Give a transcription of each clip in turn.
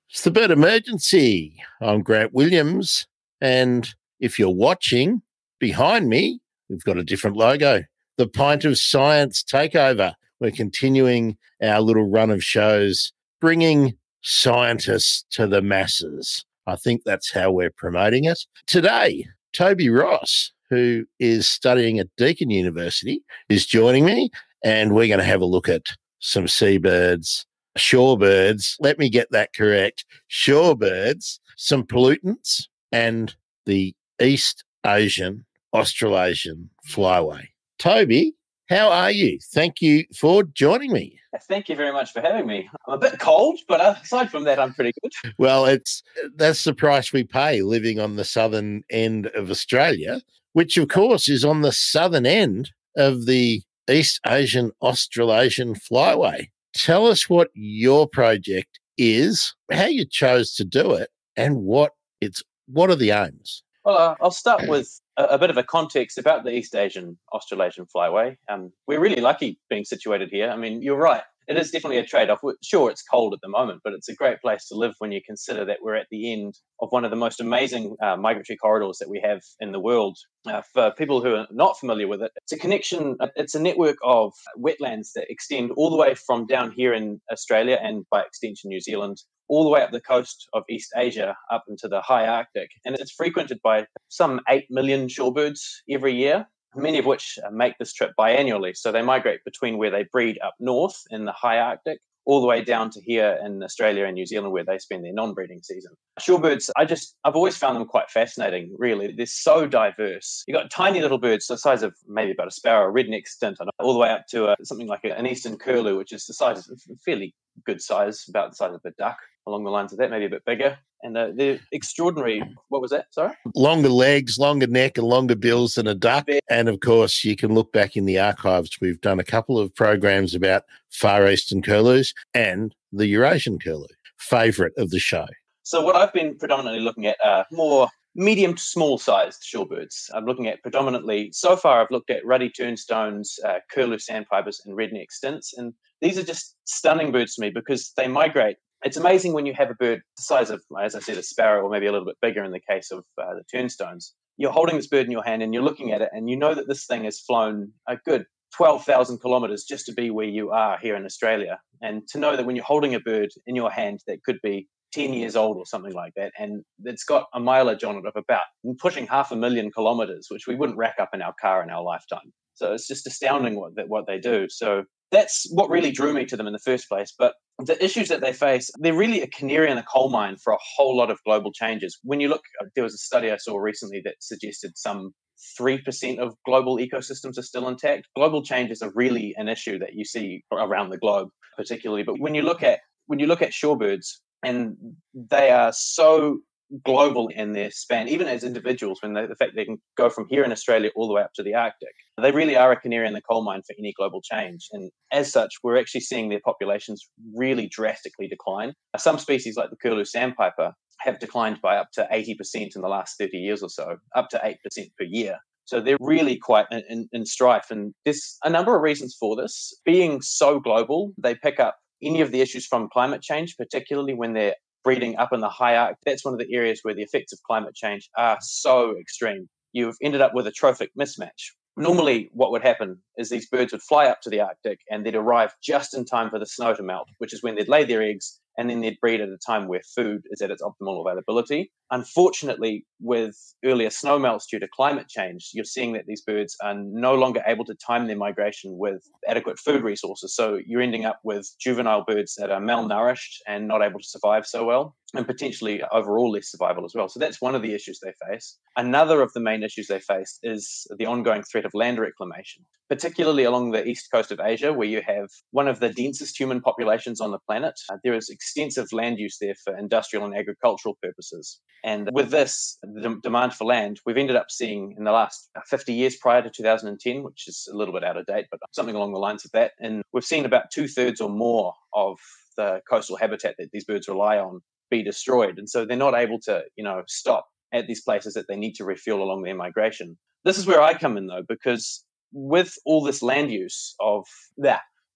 It's the Bird Emergency. I'm Grant Williams, and if you're watching behind me, we've got a different logo. The Pint of Science Takeover. We're continuing our little run of shows, bringing scientists to the masses. I think that's how we're promoting it. Today, Toby Ross, who is studying at Deakin University, is joining me, and we're going to have a look at some seabirds, shorebirds, let me get that correct, shorebirds, some pollutants, and the East Asian-Australasian Flyway. Toby, how are you? Thank you for joining me. Thank you very much for having me. I'm a bit cold, but aside from that, I'm pretty good. Well, that's the price we pay living on the southern end of Australia, which, of course, is on the southern end of the East Asian-Australasian Flyway. Tell us what your project is, how you chose to do it, and what are the aims? Well, I'll start with a bit of a context about the East Asian-Australasian Flyway. We're really lucky being situated here. I mean, you're right. It is definitely a trade-off. Sure, it's cold at the moment, but it's a great place to live when you consider that we're at the end of one of the most amazing migratory corridors that we have in the world. For people who are not familiar with it, it's a network of wetlands that extend all the way from down here in Australia and by extension New Zealand, all the way up the coast of East Asia, up into the high Arctic. And it's frequented by some 8 million shorebirds every year, many of which make this trip biannually. So they migrate between where they breed up north in the high Arctic, all the way down to here in Australia and New Zealand where they spend their non-breeding season. Shorebirds, I've always found them quite fascinating, really. They're so diverse. You've got tiny little birds the size of maybe about a sparrow, a redneck stint, all the way up to something like an eastern curlew, which is the size of a fairly good size, about the size of a duck, along the lines of that, maybe a bit bigger. And they're extraordinary. What was that? Sorry? Longer legs, longer neck, and longer bills than a duck. And of course, you can look back in the archives. We've done a couple of programs about Far Eastern curlews and the Eurasian curlew, favourite of the show. So what I've been predominantly looking at are more medium to small sized shorebirds. I'm looking at predominantly, so far I've looked at ruddy turnstones, curlew sandpipers, and redneck stints. And these are just stunning birds to me because they migrate. It's amazing when you have a bird the size of, as I said, a sparrow, or maybe a little bit bigger in the case of the turnstones. You're holding this bird in your hand and you're looking at it and you know that this thing has flown a good 12,000 kilometres just to be where you are here in Australia. And to know that when you're holding a bird in your hand that could be 10 years old or something like that, and it's got a mileage on it of about pushing 500,000 kilometres, which we wouldn't rack up in our car in our lifetime. So it's just astounding what they do. So that's what really drew me to them in the first place. But the issues that they face, they're really a canary in a coal mine for a whole lot of global changes. When you look, there was a study I saw recently that suggested some 3% of global ecosystems are still intact. Global changes are really an issue that you see around the globe, particularly. But when you look at shorebirds, and they are so global in their span, even as individuals, the fact they can go from here in Australia all the way up to the Arctic, they really are a canary in the coal mine for any global change. And as such, we're actually seeing their populations really drastically decline. Some species like the Curlew sandpiper have declined by up to 80% in the last 30 years or so, up to 8% per year. So they're really quite in strife. And there's a number of reasons for this. Being so global, they pick up any of the issues from climate change, particularly when they're breeding up in the high Arctic. That's one of the areas where the effects of climate change are so extreme. You've ended up with a trophic mismatch. Normally, what would happen is these birds would fly up to the Arctic and they'd arrive just in time for the snow to melt, which is when they'd lay their eggs and then they'd breed at a time where food is at its optimal availability. Unfortunately, with earlier snow melts due to climate change, you're seeing that these birds are no longer able to time their migration with adequate food resources. So you're ending up with juvenile birds that are malnourished and not able to survive so well, and potentially overall less survival as well. So that's one of the issues they face. Another of the main issues they face is the ongoing threat of land reclamation, particularly along the east coast of Asia, where you have one of the densest human populations on the planet. There is extensive land use there for industrial and agricultural purposes. And with this, the demand for land, we've ended up seeing in the last 50 years prior to 2010, which is a little bit out of date, but something along the lines of that. And we've seen about 2/3 or more of the coastal habitat that these birds rely on be destroyed. And so they're not able to, stop at these places that they need to refuel along their migration. This is where I come in, though, because with all this land use of that,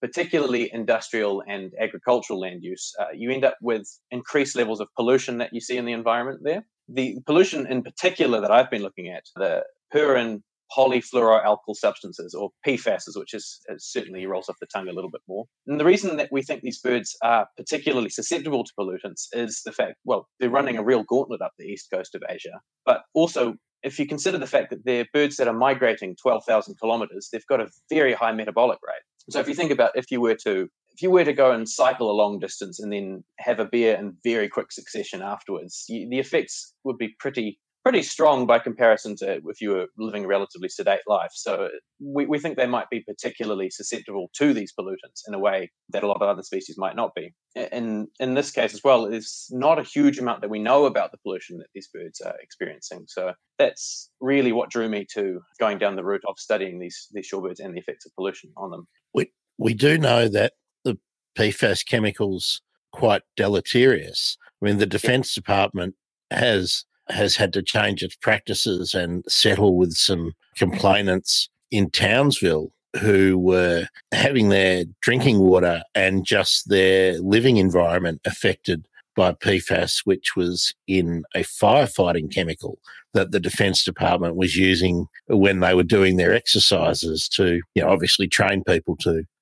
particularly industrial and agricultural land use, you end up with increased levels of pollution that you see in the environment there. The pollution in particular that I've been looking at, the per and polyfluoroalkyl substances, or PFASs, which is certainly rolls off the tongue a little bit more. And the reason that we think these birds are particularly susceptible to pollutants is the fact, well, they're running a real gauntlet up the east coast of Asia. But also, if you consider the fact that they're birds that are migrating 12,000 kilometres, they've got a very high metabolic rate. So if you think about if you were to go and cycle a long distance and then have a beer in very quick succession afterwards, the effects would be pretty strong by comparison to if you were living a relatively sedate life. So we think they might be particularly susceptible to these pollutants in a way that a lot of other species might not be. In this case as well, there's not a huge amount that we know about the pollution that these birds are experiencing. So that's really what drew me to going down the route of studying these shorebirds and the effects of pollution on them. We do know that the PFAS chemicals quite deleterious. I mean, the Defence Department has had to change its practices and settle with some complainants in Townsville who were having their drinking water and just their living environment affected by PFAS, which was in a firefighting chemical that the Defence Department was using when they were doing their exercises to, obviously train people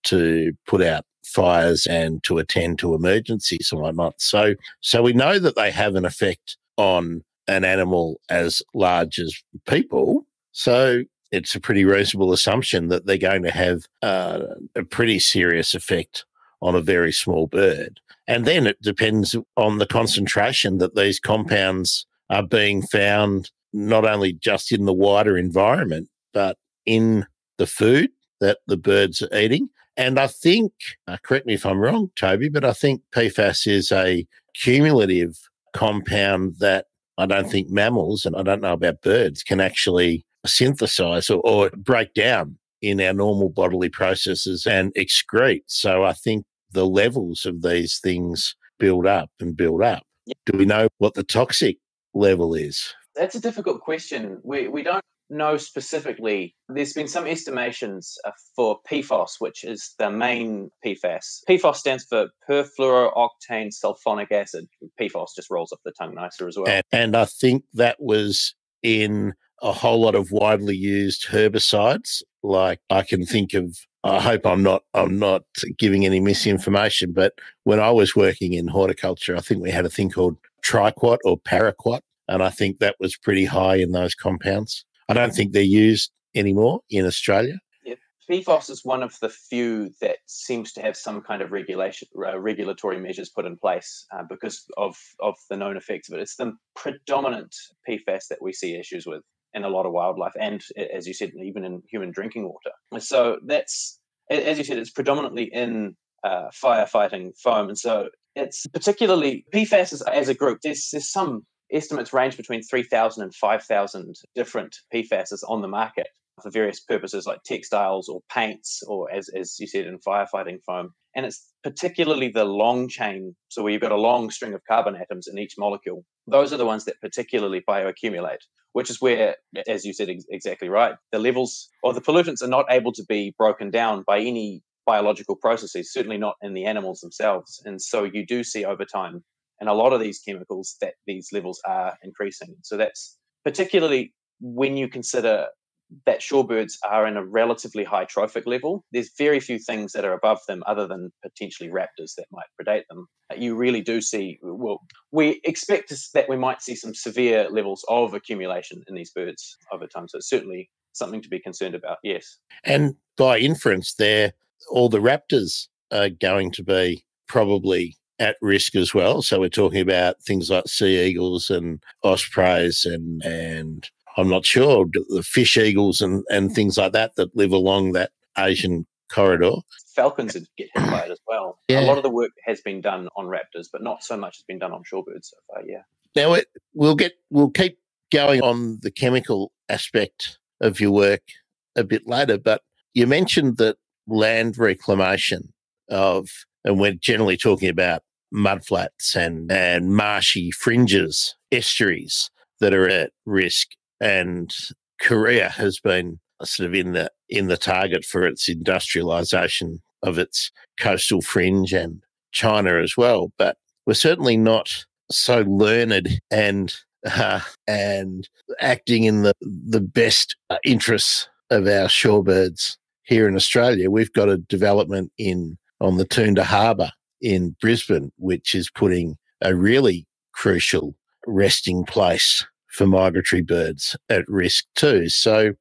to put out fires and to attend to emergencies and whatnot. So we know that they have an effect on an animal as large as people. So it's a pretty reasonable assumption that they're going to have a pretty serious effect on a very small bird. And then it depends on the concentration that these compounds are being found, not only just in the wider environment, but in the food that the birds are eating. And I think, correct me if I'm wrong, Toby, but I think PFAS is a cumulative compound that I don't think mammals, and I don't know about birds, can actually synthesize or break down in our normal bodily processes and excrete. So I think the levels of these things build up and build up. Yeah. Do we know what the toxic level is? That's a difficult question. We don't know specifically. There's been some estimations for PFOS, which is the main PFAS. PFOS stands for perfluorooctane sulfonic acid. PFOS just rolls off the tongue nicer as well. And I think that was in a whole lot of widely used herbicides. Like I can think of, I hope I'm not giving any misinformation, but when I was working in horticulture, I think we had a thing called triquat or paraquat, and I think that was pretty high in those compounds. I don't think they're used anymore in Australia. Yeah. PFOS is one of the few that seems to have some kind of regulatory measures put in place because of the known effects of it. It's the predominant PFAS that we see issues with in a lot of wildlife and, as you said, even in human drinking water. So that's, as you said, it's predominantly in firefighting foam. And so it's particularly PFAS as a group. There's some estimates range between 3,000 and 5,000 different PFASs on the market for various purposes like textiles or paints or, as you said, in firefighting foam. And it's particularly the long chain, so where you've got a long string of carbon atoms in each molecule. Those are the ones that particularly bioaccumulate, which is where, as you said exactly right, the levels or the pollutants are not able to be broken down by any biological processes, certainly not in the animals themselves. And so you do see over time and a lot of these chemicals that these levels are increasing. So that's particularly when you consider that shorebirds are in a relatively high trophic level. There's very few things that are above them other than potentially raptors that might predate them. You really do see, well, we expect that we might see some severe levels of accumulation in these birds over time. So it's certainly something to be concerned about, yes. And by inference there, all the raptors are going to be probably at risk as well. So we're talking about things like sea eagles and ospreys and I'm not sure, the fish eagles and things like that live along that Asian corridor. Falcons get hit by it as well. Yeah. A lot of the work has been done on raptors, but not so much has been done on shorebirds so far, yeah. Now, we'll keep going on the chemical aspect of your work a bit later, but you mentioned that land reclamation and we're generally talking about mudflats and marshy fringes, estuaries that are at risk. And Korea has been sort of in the target for its industrialisation of its coastal fringe and China as well. But we're certainly not so learned and acting in the best interests of our shorebirds here in Australia. We've got a development on the Toondah Harbour in Brisbane, which is putting a really crucial resting place for migratory birds at risk too. So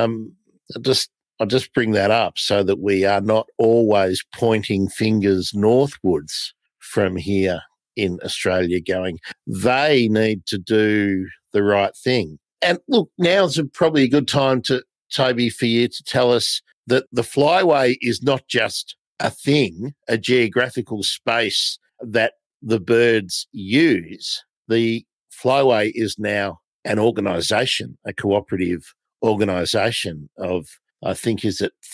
I'll just bring that up so that we are not always pointing fingers northwards from here in Australia going, they need to do the right thing. And look, now's probably a good time Toby, for you to tell us that the flyway is not just a thing, a geographical space that the birds use. The flyway is now an organisation, a cooperative organisation of, I think, is it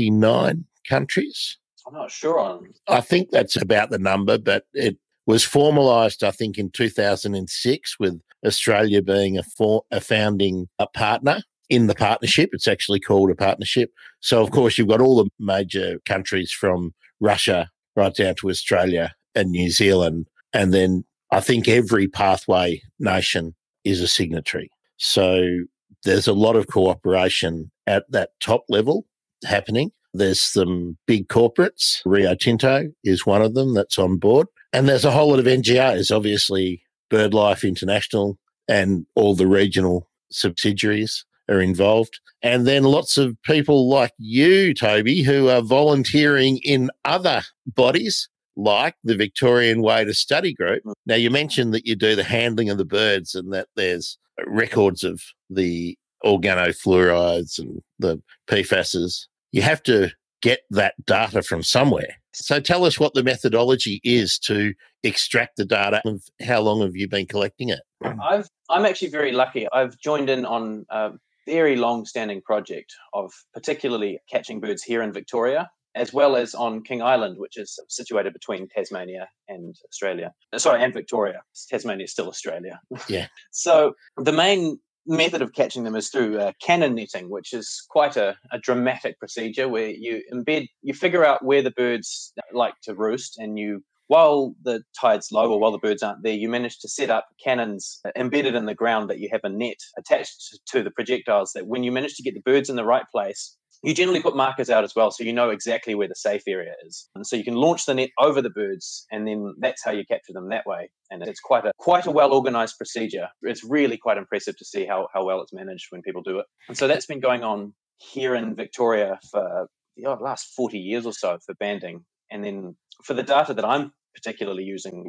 39 countries? I'm not sure on. I think that's about the number, but it was formalised, I think, in 2006, with Australia being a founding partner in the partnership. It's actually called a partnership. So, of course, you've got all the major countries from Russia right down to Australia and New Zealand. And then I think every pathway nation is a signatory. So there's a lot of cooperation at that top level happening. There's some big corporates. Rio Tinto is one of them that's on board. And there's a whole lot of NGOs, obviously BirdLife International and all the regional subsidiaries are involved. And then lots of people like you, Toby, who are volunteering in other bodies like the Victorian Wader Study Group. Now, you mentioned that you do the handling of the birds and that there's records of the organofluorides and the PFASs. You have to get that data from somewhere. So tell us what the methodology is to extract the data. How long have you been collecting it? I'm actually very lucky. I've joined in on a very long-standing project of particularly catching birds here in Victoria, as well as on King Island, which is situated between Tasmania and Australia. Sorry, and Victoria. Tasmania is still Australia. Yeah. So the main method of catching them is through cannon netting, which is quite a dramatic procedure where you figure out where the birds like to roost, and while the tide's low or while the birds aren't there, you manage to set up cannons embedded in the ground that you have a net attached to the projectiles that when you manage to get the birds in the right place, you generally put markers out as well, so you know exactly where the safe area is. And so you can launch the net over the birds, and then that's how you capture them that way. And it's quite a well-organised procedure. It's really quite impressive to see how well it's managed when people do it. And so that's been going on here in Victoria for the last 40 years or so for banding. And then for the data that I'm particularly using,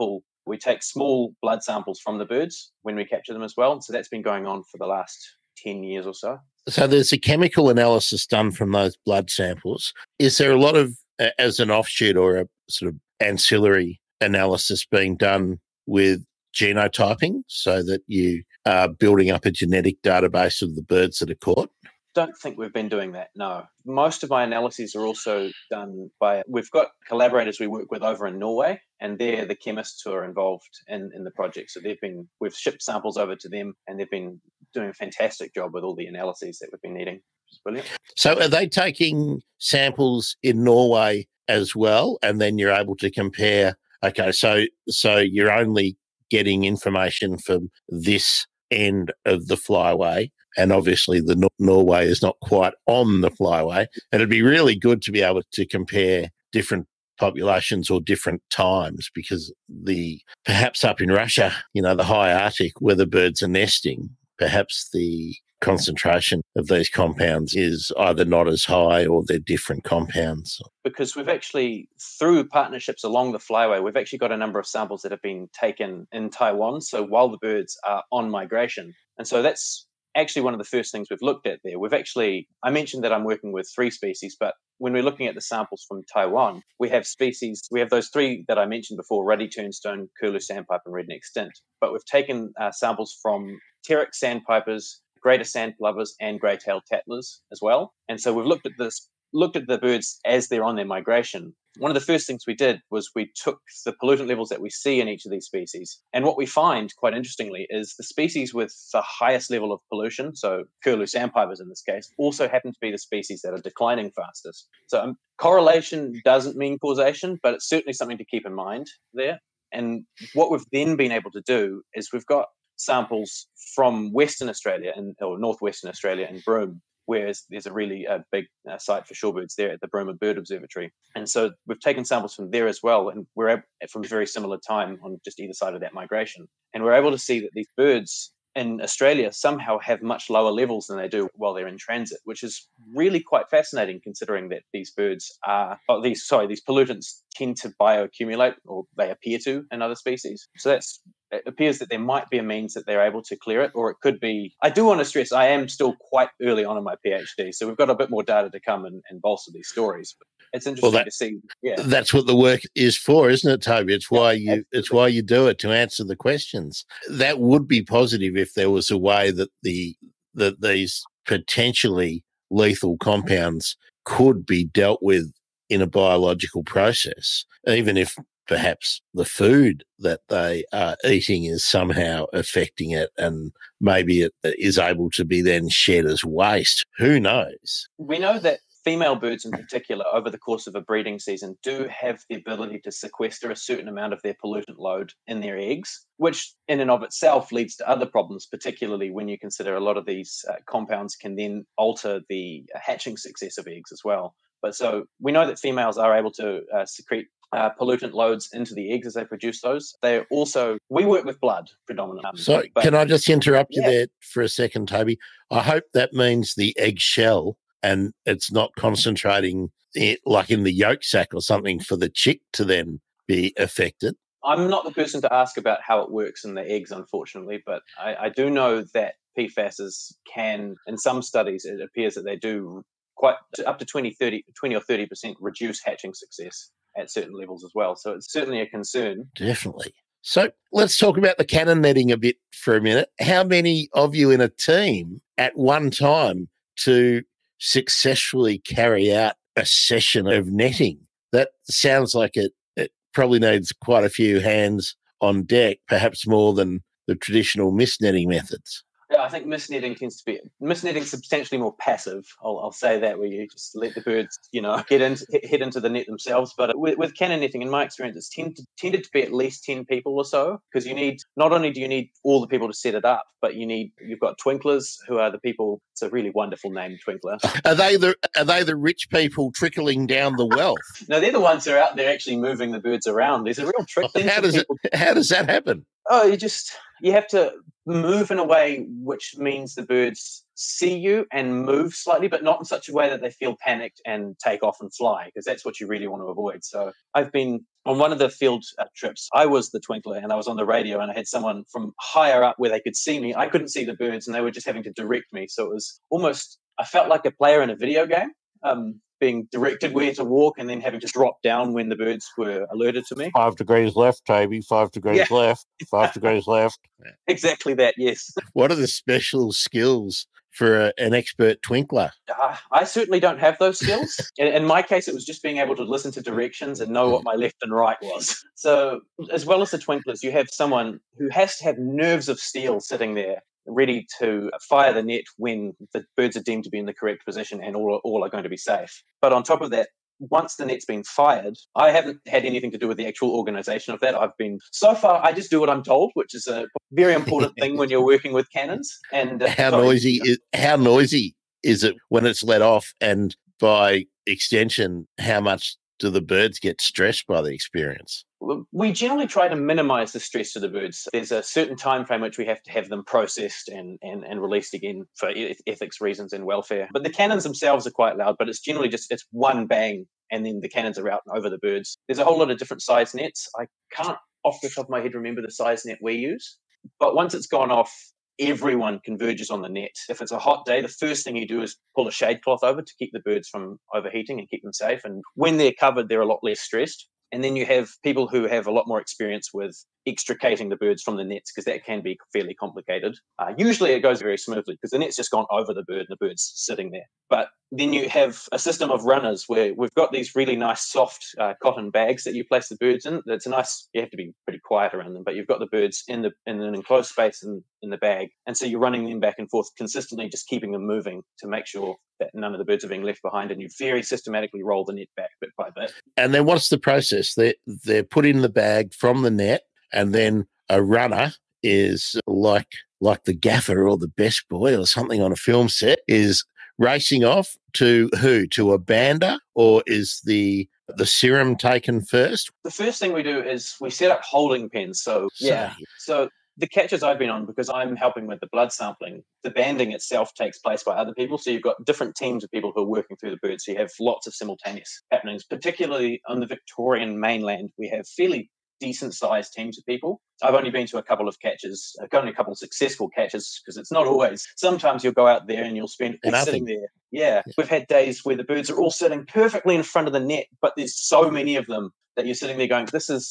we take small blood samples from the birds when we capture them as well. So that's been going on for the last 10 years or so. So there's a chemical analysis done from those blood samples. Is there a lot of, as an offshoot or a sort of ancillary analysis being done with genotyping so that you are building up a genetic database of the birds that are caught? Don't think we've been doing that, no. Most of my analyses are also done we've got collaborators we work with over in Norway, and they're the chemists who are involved in the project. So we've shipped samples over to them, and they've been doing a fantastic job with all the analyses that we've been needing, which is brilliant. So are they taking samples in Norway as well, and then you're able to compare? Okay, so you're only getting information from this end of the flyway, and obviously the Norway is not quite on the flyway. And it'd be really good to be able to compare different populations or different times, because perhaps up in Russia, the high Arctic where the birds are nesting, perhaps the concentration of these compounds is either not as high or they're different compounds. Because we've actually, through partnerships along the flyway, we've actually got a number of samples that have been taken in Taiwan, so while the birds are on migration. And so that's actually one of the first things we've looked at there. I mentioned that I'm working with 3 species, but when we're looking at the samples from Taiwan, we have those 3 that I mentioned before: Ruddy, turnstone, Curlew, sandpiper, and redneck stint. But we've taken samples from pteric sandpipers, greater sand plovers, and grey-tailed tattlers as well. And so we've looked at the birds as they're on their migration. one of the first things we did was we took the pollutant levels that we see in each of these species. And what we find, quite interestingly, is the species with the highest level of pollution, so Curlew sandpipers in this case, also happen to be the species that are declining fastest. So correlation doesn't mean causation, but it's certainly something to keep in mind there. And what we've then been able to do is we've got samples from Western Australia or northwestern Australia in Broome, where there's a really big site for shorebirds there at the Broome Bird Observatory. And so we've taken samples from there as well, and we're able, from a very similar time on just either side of that migration. And we're able to see that these birds in Australia somehow have much lower levels than they do while they're in transit, which is really quite fascinating considering that these birds these pollutants tend to bioaccumulate, or they appear to in other species. So it appears that there might be a means that they're able to clear it, or it could be, I do want to stress, I am still quite early on in my PhD, so we've got a bit more data to come and bolster these stories. But it's interesting to see. Yeah, that's what the work is for, isn't it, Toby? It's why you do it, to answer the questions. That would be positive if there was a way that these potentially lethal compounds could be dealt with in a biological process, even if perhaps the food that they are eating is somehow affecting it, and maybe it is able to be then shed as waste. Who knows? We know that female birds in particular, over the course of a breeding season, do have the ability to sequester a certain amount of their pollutant load in their eggs, which in and of itself leads to other problems, particularly when you consider a lot of these compounds can then alter the hatching success of eggs as well. But so we know that females are able to secrete pollutant loads into the eggs as they produce those. We work with blood predominantly. So can I just interrupt you there for a second, Toby? I hope that means the egg shell, and it's not concentrating like in the yolk sac or something for the chick to then be affected. I'm not the person to ask about how it works in the eggs, unfortunately, but I do know that PFASs can, in some studies, it appears that they do quite up to 20 or 30% reduce hatching success at certain levels as well. So it's certainly a concern. Definitely. So let's talk about the cannon netting a bit for a minute. How many of you in a team at one time to successfully carry out a session of netting? That sounds like it probably needs quite a few hands on deck, perhaps more than the traditional mist netting methods. Yeah, I think mist netting substantially more passive. I'll say that, where you just let the birds, head into the net themselves. But with cannon netting, in my experience, it's tended to be at least 10 people or so, because not only do you need all the people to set it up, but you've got twinklers, who are the people. It's a really wonderful name, twinkler. Are they the rich people trickling down the wealth? No, they're the ones who are out there actually moving the birds around. There's a real trick thing. How does that happen? Oh, you have to move in a way which means the birds see you and move slightly, but not in such a way that they feel panicked and take off and fly, because that's what you really want to avoid. So I've been on one of the field trips. I was the twinkler, and I was on the radio, and I had someone from higher up where they could see me. I couldn't see the birds, and they were just having to direct me. So it was almost, I felt like a player in a video game, being directed where to walk and then having to drop down when the birds were alerted to me. 5 degrees left, Toby, 5 degrees left, 5 degrees left. Exactly that, yes. What are the special skills for an expert twinkler? I certainly don't have those skills. In my case, it was just being able to listen to directions and know what my left and right was. So as well as the twinklers, you have someone who has to have nerves of steel sitting there, ready to fire the net when the birds are deemed to be in the correct position and all are going to be safe. But on top of that, once the net's been fired, I haven't had anything to do with the actual organisation of that. So far, I just do what I'm told, which is a very important thing when you're working with cannons. And how noisy is it when it's let off? And by extension, how much do the birds get stressed by the experience? We generally try to minimize the stress to the birds. There's a certain time frame which we have to have them processed and released again for ethics reasons and welfare. But the cannons themselves are quite loud, but it's generally it's one bang and then the cannons are out and over the birds. There's a whole lot of different size nets. I can't off the top of my head remember the size net we use, but once it's gone off, everyone converges on the net. If it's a hot day, the first thing you do is pull a shade cloth over to keep the birds from overheating and keep them safe. And when they're covered, they're a lot less stressed. And then you have people who have a lot more experience with extricating the birds from the nets, because that can be fairly complicated. Usually it goes very smoothly because the net's just gone over the bird and the bird's sitting there. But then you have a system of runners where we've got these really nice soft cotton bags that you place the birds in. That's nice. You have to be pretty quiet around them, but you've got the birds in an enclosed space in the bag. And so you're running them back and forth consistently, just keeping them moving to make sure that none of the birds are being left behind, and you very systematically roll the net back bit by bit. And then what's the process? They're put in the bag from the net, and then a runner is like the gaffer or the best boy or something on a film set is racing off to who? To a bander, or is the serum taken first? The first thing we do is we set up holding pens. So the catches I've been on, because I'm helping with the blood sampling, the banding itself takes place by other people. So you've got different teams of people who are working through the birds. So you have lots of simultaneous happenings, particularly on the Victorian mainland. We have fairly decent-sized teams of people. I've only been to a couple of catches, only a couple of successful catches, because it's not always. Sometimes you'll go out there and you'll spend sitting there. Yeah, we've had days where the birds are all sitting perfectly in front of the net, but there's so many of them that you're sitting there going,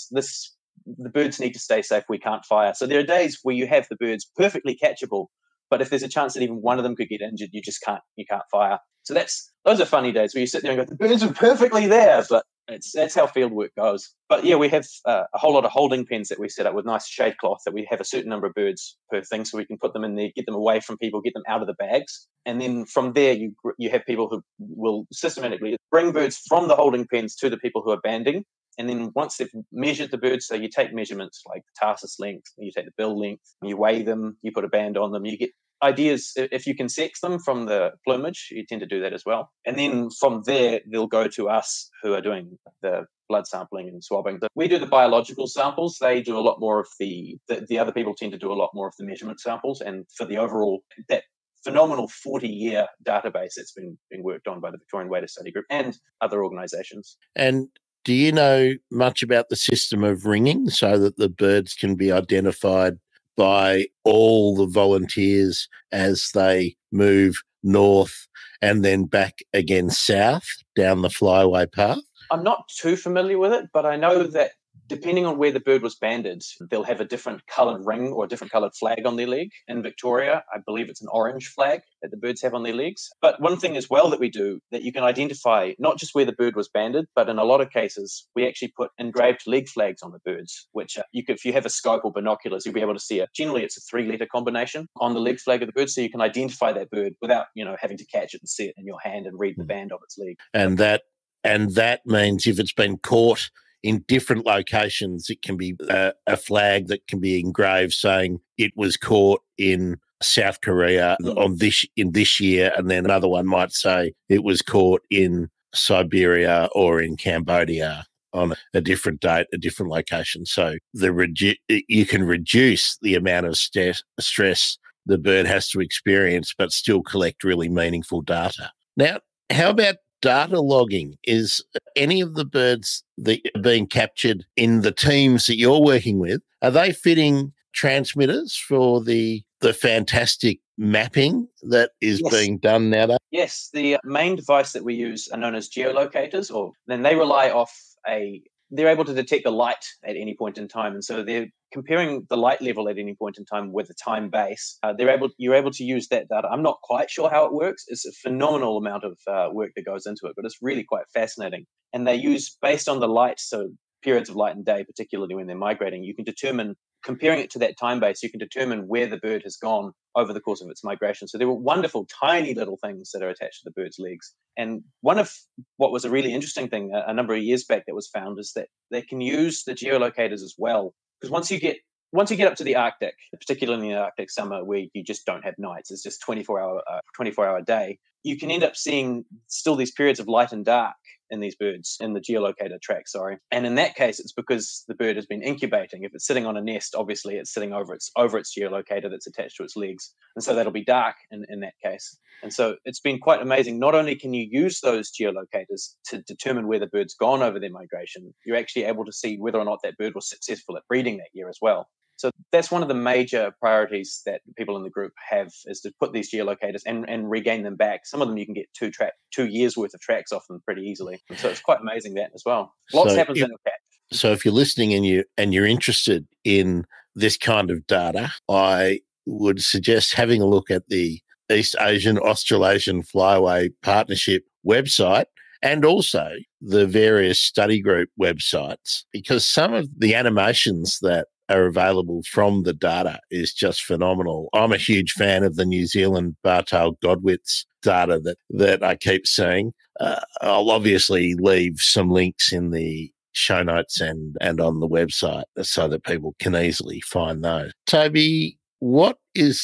the birds need to stay safe, we can't fire. So there are days where you have the birds perfectly catchable, but if there's a chance that even one of them could get injured, you can't fire. So those are funny days where you sit there and go, the birds are perfectly there, but that's how field work goes. But yeah, we have a whole lot of holding pens that we set up with nice shade cloth, that we have a certain number of birds per thing, so we can put them in there, get them away from people, get them out of the bags. And then from there, you have people who will systematically bring birds from the holding pens to the people who are banding. And then once they've measured the birds, so you take measurements like the tarsus length, you take the bill length, you weigh them, you put a band on them, you get ideas. If you can sex them from the plumage, you tend to do that as well. And then from there, they'll go to us who are doing the blood sampling and swabbing. We do the biological samples. They do a lot more of the other people tend to do a lot more of the measurement samples. And for the overall, that phenomenal 40-year database that's been worked on by the Victorian Wader Study Group and other organisations. And do you know much about the system of ringing so that the birds can be identified by all the volunteers as they move north and then back again south down the flyway path? I'm not too familiar with it, but I know that depending on where the bird was banded, they'll have a different coloured ring or a different coloured flag on their leg. In Victoria, I believe it's an orange flag that the birds have on their legs. But one thing as well that we do, that you can identify not just where the bird was banded, but in a lot of cases, we actually put engraved leg flags on the birds, which if you have a scope or binoculars, you'll be able to see it. Generally, it's a 3-letter combination on the leg flag of the bird, so you can identify that bird without, having to catch it and see it in your hand and read the band of its leg. And that means if it's been caught in different locations, it can be a flag that can be engraved saying it was caught in South Korea in this year, and then another one might say it was caught in Siberia or in Cambodia on a different date, a different location. So you can reduce the amount of stress the bird has to experience, but still collect really meaningful data. Now, how about data logging? Is any of the birds that are being captured in the teams that you're working with, are they fitting transmitters for the fantastic mapping that is being done nowadays? Yes, the main device that we use are known as geolocators, or then they rely off they're able to detect the light at any point in time. And so they're comparing the light level at any point in time with a time base. You're able to use that data. I'm not quite sure how it works. It's a phenomenal amount of work that goes into it, but it's really quite fascinating. And they use, based on the light, so periods of light and day, particularly when they're migrating, you can determine, comparing it to that time base, you can determine where the bird has gone over the course of its migration. So there were wonderful, tiny little things that are attached to the bird's legs. And one of what was a really interesting thing a number of years back that was found is that they can use the geolocators as well. Because once you get up to the Arctic, particularly in the Arctic summer where you just don't have nights, it's just 24-hour day, you can end up seeing still these periods of light and dark in these birds, in the geolocator track, And in that case, it's because the bird has been incubating. If it's sitting on a nest, obviously it's sitting over its geolocator that's attached to its legs. And so that'll be dark in that case. And so it's been quite amazing. Not only can you use those geolocators to determine where the bird's gone over their migration, you're actually able to see whether or not that bird was successful at breeding that year as well. So that's one of the major priorities that people in the group have, is to put these geolocators and regain them back. Some of them you can get 2 years worth of tracks off them pretty easily. So it's quite amazing that as well. Lots happens in a catch. So if you're listening and you're interested in this kind of data, I would suggest having a look at the East Asian-Australasian Flyway Partnership website and also the various study group websites, because some of the animations that are available from the data is just phenomenal. I'm a huge fan of the New Zealand bar-tailed godwits data that I keep seeing. I'll obviously leave some links in the show notes and on the website so that people can easily find those. Toby, when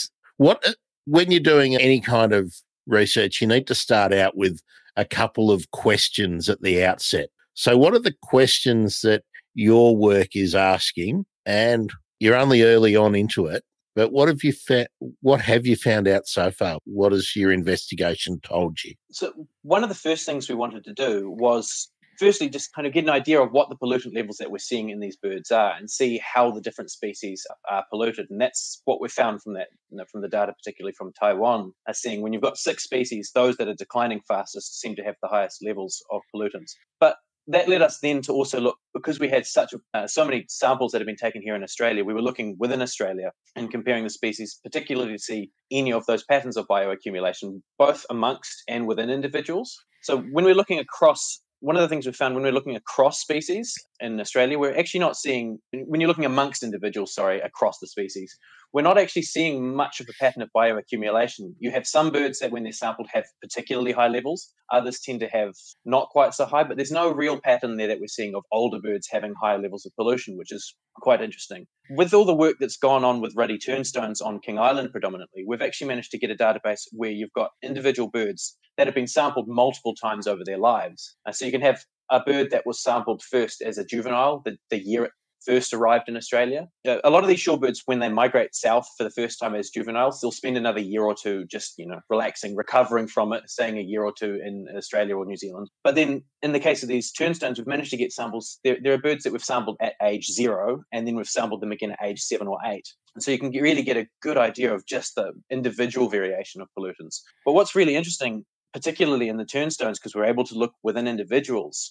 you're doing any kind of research, you need to start out with a couple of questions at the outset. So what are the questions that your work is asking? And you're only early on into it, but what have you found out so far? What has your investigation told you? So one of the first things we wanted to do was firstly just kind of get an idea of what the pollutant levels that we're seeing in these birds are and see how the different species are polluted. And that's what we found from that, from the data, particularly from Taiwan, are seeing when you've got 6 species, those that are declining fastest seem to have the highest levels of pollutants. But that led us then to also look, because we had so many samples that have been taken here in Australia, we were looking within Australia and comparing the species, particularly to see any of those patterns of bioaccumulation, both amongst and within individuals. So when we're looking across, one of the things we found when we're looking across species in Australia, we're actually not seeing, when you're looking amongst individuals, across the species, we're not actually seeing much of a pattern of bioaccumulation. You have some birds that when they're sampled have particularly high levels. Others tend to have not quite so high, but there's no real pattern there that we're seeing of older birds having higher levels of pollution, which is quite interesting. With all the work that's gone on with ruddy turnstones on King Island predominantly, we've actually managed to get a database where you've got individual birds that have been sampled multiple times over their lives. So you can have a bird that was sampled first as a juvenile, the year it first arrived in Australia. A lot of these shorebirds, when they migrate south for the first time as juveniles, they'll spend another year or two just, relaxing, recovering from it, staying a year or two in Australia or New Zealand. But then in the case of these turnstones, we've managed to get samples. There are birds that we've sampled at age 0, and then we've sampled them again at age 7 or 8. And so you can really get a good idea of just the individual variation of pollutants. But what's really interesting, particularly in the turnstones, because we're able to look within individuals,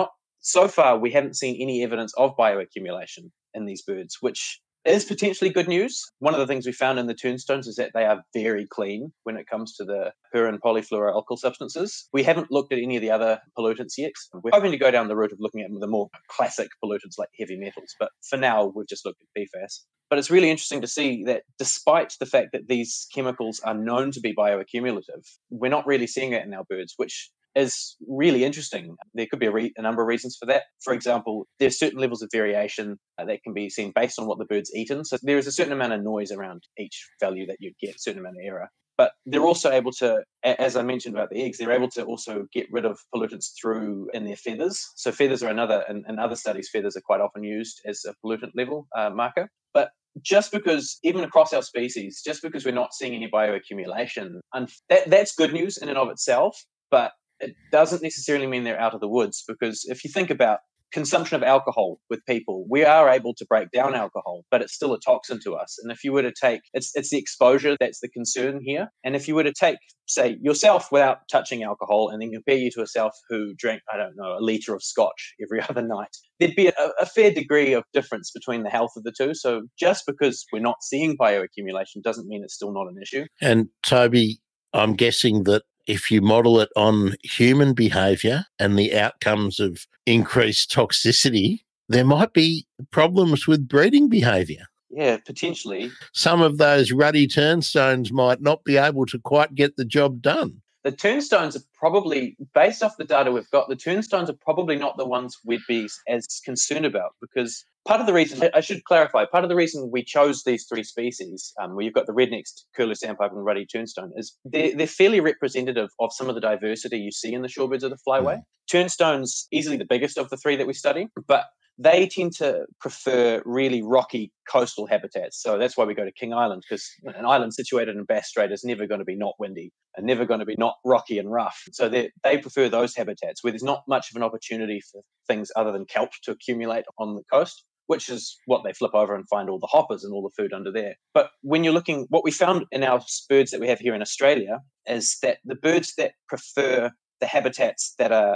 so far, we haven't seen any evidence of bioaccumulation in these birds, which is potentially good news. One of the things we found in the turnstones is that they are very clean when it comes to the per and polyfluoroalkyl substances. We haven't looked at any of the other pollutants yet. We're hoping to go down the route of looking at the more classic pollutants like heavy metals, but for now, we've just looked at PFAS. But it's really interesting to see that despite the fact that these chemicals are known to be bioaccumulative, we're not really seeing it in our birds, which is really interesting. There could be a number of reasons for that. For example, there's certain levels of variation that can be seen based on what the bird's eaten. So there is a certain amount of noise around each value that you get, a certain amount of error. But they're also able to, as I mentioned about the eggs, they're able to also get rid of pollutants through in their feathers. So feathers are in other studies, feathers are quite often used as a pollutant level marker. But just because, even across our species, just because we're not seeing any bioaccumulation, and that's good news in and of itself, but it doesn't necessarily mean they're out of the woods, because if you think about consumption of alcohol with people, we are able to break down alcohol, but it's still a toxin to us. And if you were to take, it's the exposure that's the concern here. And if you were to take, say, yourself without touching alcohol and then compare you to a self who drank, I don't know, a litre of scotch every other night, there'd be a fair degree of difference between the health of the two. So just because we're not seeing bioaccumulation doesn't mean it's still not an issue. And Toby, I'm guessing that if you model it on human behaviour and the outcomes of increased toxicity, there might be problems with breeding behaviour. Yeah, potentially. Some of those ruddy turnstones might not be able to quite get the job done. The turnstones are probably, based off the data we've got, the turnstones are probably not the ones we'd be as concerned about, because part of the reason, I should clarify, part of the reason we chose these 3 species, where you've got the red-necked Curlew sandpiper and ruddy turnstone, is they're fairly representative of some of the diversity you see in the shorebirds of the flyway. Turnstones, easily the biggest of the 3 that we study, but they tend to prefer really rocky coastal habitats. So that's why we go to King Island, because an island situated in Bass Strait is never going to be not windy and never going to be not rocky and rough. So they prefer those habitats where there's not much of an opportunity for things other than kelp to accumulate on the coast, which is what they flip over and find all the hoppers and all the food under there. But when you're looking, what we found in our birds that we have here in Australia is that the birds that prefer the habitats that are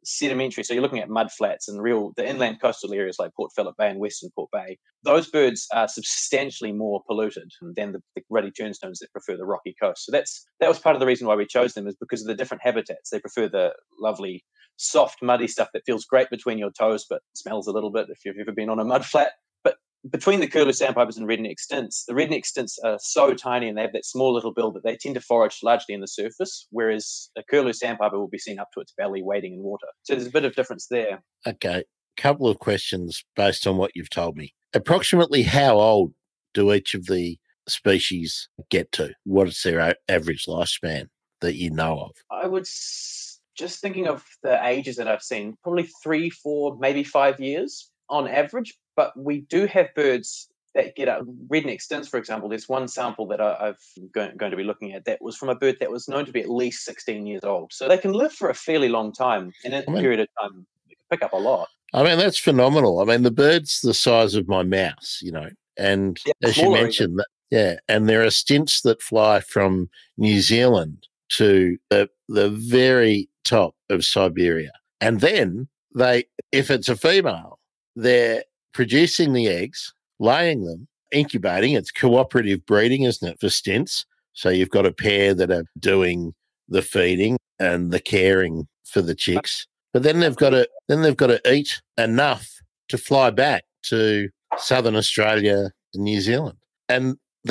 sedimentary, so you're looking at mud flats and the inland coastal areas like Port Phillip Bay and Western Port Bay, those birds are substantially more polluted than the ruddy turnstones that prefer the rocky coast. So that was part of the reason why we chose them, is because of the different habitats. They prefer the lovely, soft, muddy stuff that feels great between your toes but smells a little bit if you've ever been on a mud flat. But between the Curlew sandpipers and redneck stints, the redneck stints are so tiny and they have that small little bill that they tend to forage largely in the surface, whereas a Curlew sandpiper will be seen up to its belly wading in water. So there's a bit of difference there. Okay, couple of questions based on what you've told me. Approximately how old do each of the species get to? What is their average lifespan that you know of? I would, just thinking of the ages that I've seen, probably 3, 4, maybe 5 years on average. But we do have birds that get up. Redneck stints, for example, there's one sample that I've going to be looking at that was from a bird that was known to be at least 16 years old. So they can live for a fairly long time. And in a period of time, they can pick up a lot. I mean, that's phenomenal. I mean, the bird's the size of my mouse, and as you mentioned, and there are stints that fly from New Zealand to the very top of Siberia. And then if it's a female, they're producing the eggs, laying them, incubating. It's cooperative breeding, isn't it, for stints? So you've got a pair that are doing the feeding and the caring for the chicks. But then they've got to eat enough to fly back to southern Australia and New Zealand. And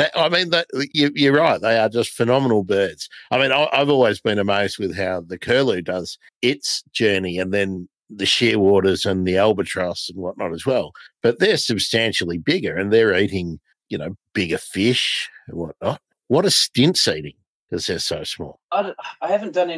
you're right. They are just phenomenal birds. I mean, I've always been amazed with how the curlew does its journey, and then the shearwaters and the albatross and whatnot as well. But they're substantially bigger, and they're eating, bigger fish and whatnot. What are stints eating? Because they're so small. I haven't done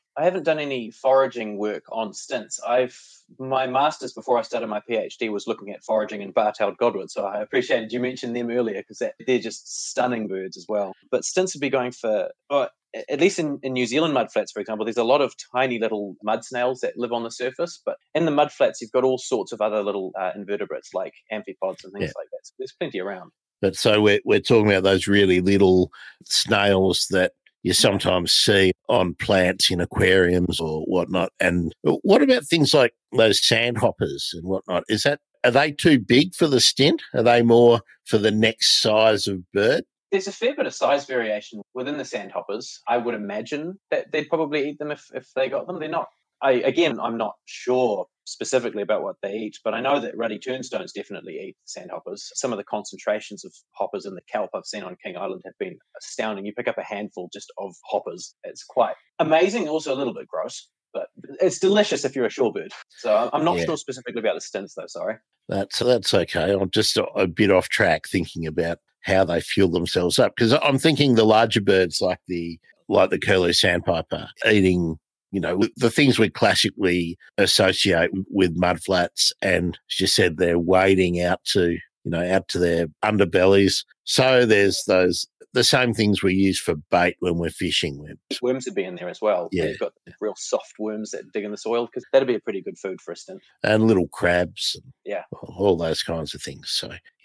any foraging work on stints. My master's before I started my PhD was looking at foraging in bar-tailed godwit, so I appreciated you mentioned them earlier because they're just stunning birds as well. But stints would be going for, at least in New Zealand mudflats, for example, there's a lot of tiny little mud snails that live on the surface, but in the mudflats you've got all sorts of other little invertebrates like amphipods and things like that. So there's plenty around. But so we're talking about those really little snails that you sometimes see on plants in aquariums or whatnot. And what about things like those sandhoppers and whatnot? Are they too big for the stint? Are they more for the next size of bird? There's a fair bit of size variation within the sandhoppers. I would imagine that they'd probably eat them if they got them. They're not. I'm not sure specifically about what they eat, but I know that ruddy turnstones definitely eat sandhoppers. Some of the concentrations of hoppers in the kelp I've seen on King Island have been astounding. You pick up a handful just of hoppers. It's quite amazing, also a little bit gross, but it's delicious if you're a shorebird. So I'm not sure specifically about the stints though, sorry. That's okay. I'm just a bit off track thinking about how they fuel themselves up, because I'm thinking the larger birds like the Curlew sandpiper eating the things we classically associate with mudflats, and as you said, they're wading out to their underbellies. So there's the same things we use for bait when we're fishing. Worms would be in there as well. Yeah. You've got real soft worms that dig in the soil, because that'd be a pretty good food for a stint. And little crabs. And all those kinds of things.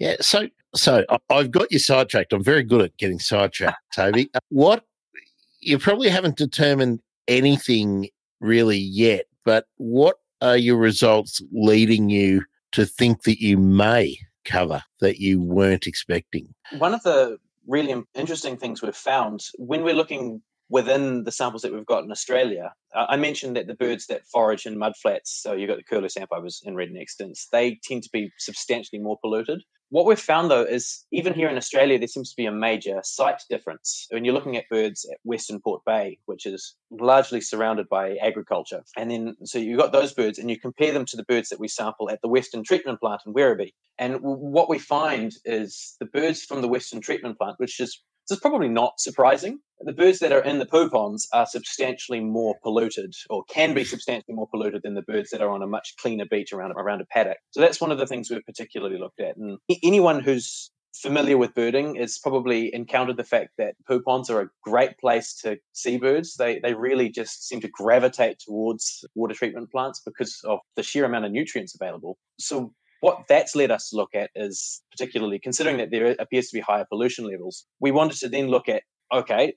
So I've got you sidetracked. I'm very good at getting sidetracked, Toby. You probably haven't determined anything really yet, but what are your results leading you to think that you may cover that you weren't expecting? One of the really interesting things we've found when we're looking within the samples that we've got in Australia, I mentioned that the birds that forage in mudflats, so you've got the Curlew sandpipers and redneck stints, they tend to be substantially more polluted. What we've found, though, is even here in Australia, there seems to be a major site difference. When you're looking at birds at Western Port Bay, which is largely surrounded by agriculture, and then so you've got those birds and you compare them to the birds that we sample at the Western Treatment Plant in Werribee. And what we find is the birds from the Western Treatment Plant, which is probably not surprising, the birds that are in the poo ponds are substantially more polluted, or can be substantially more polluted than the birds that are on a much cleaner beach around a paddock. So that's one of the things we've particularly looked at. And anyone who's familiar with birding has probably encountered the fact that poo ponds are a great place to see birds. They really just seem to gravitate towards water treatment plants because of the sheer amount of nutrients available. So what that's led us to look at is, particularly considering that there appears to be higher pollution levels, we wanted to then look at okay,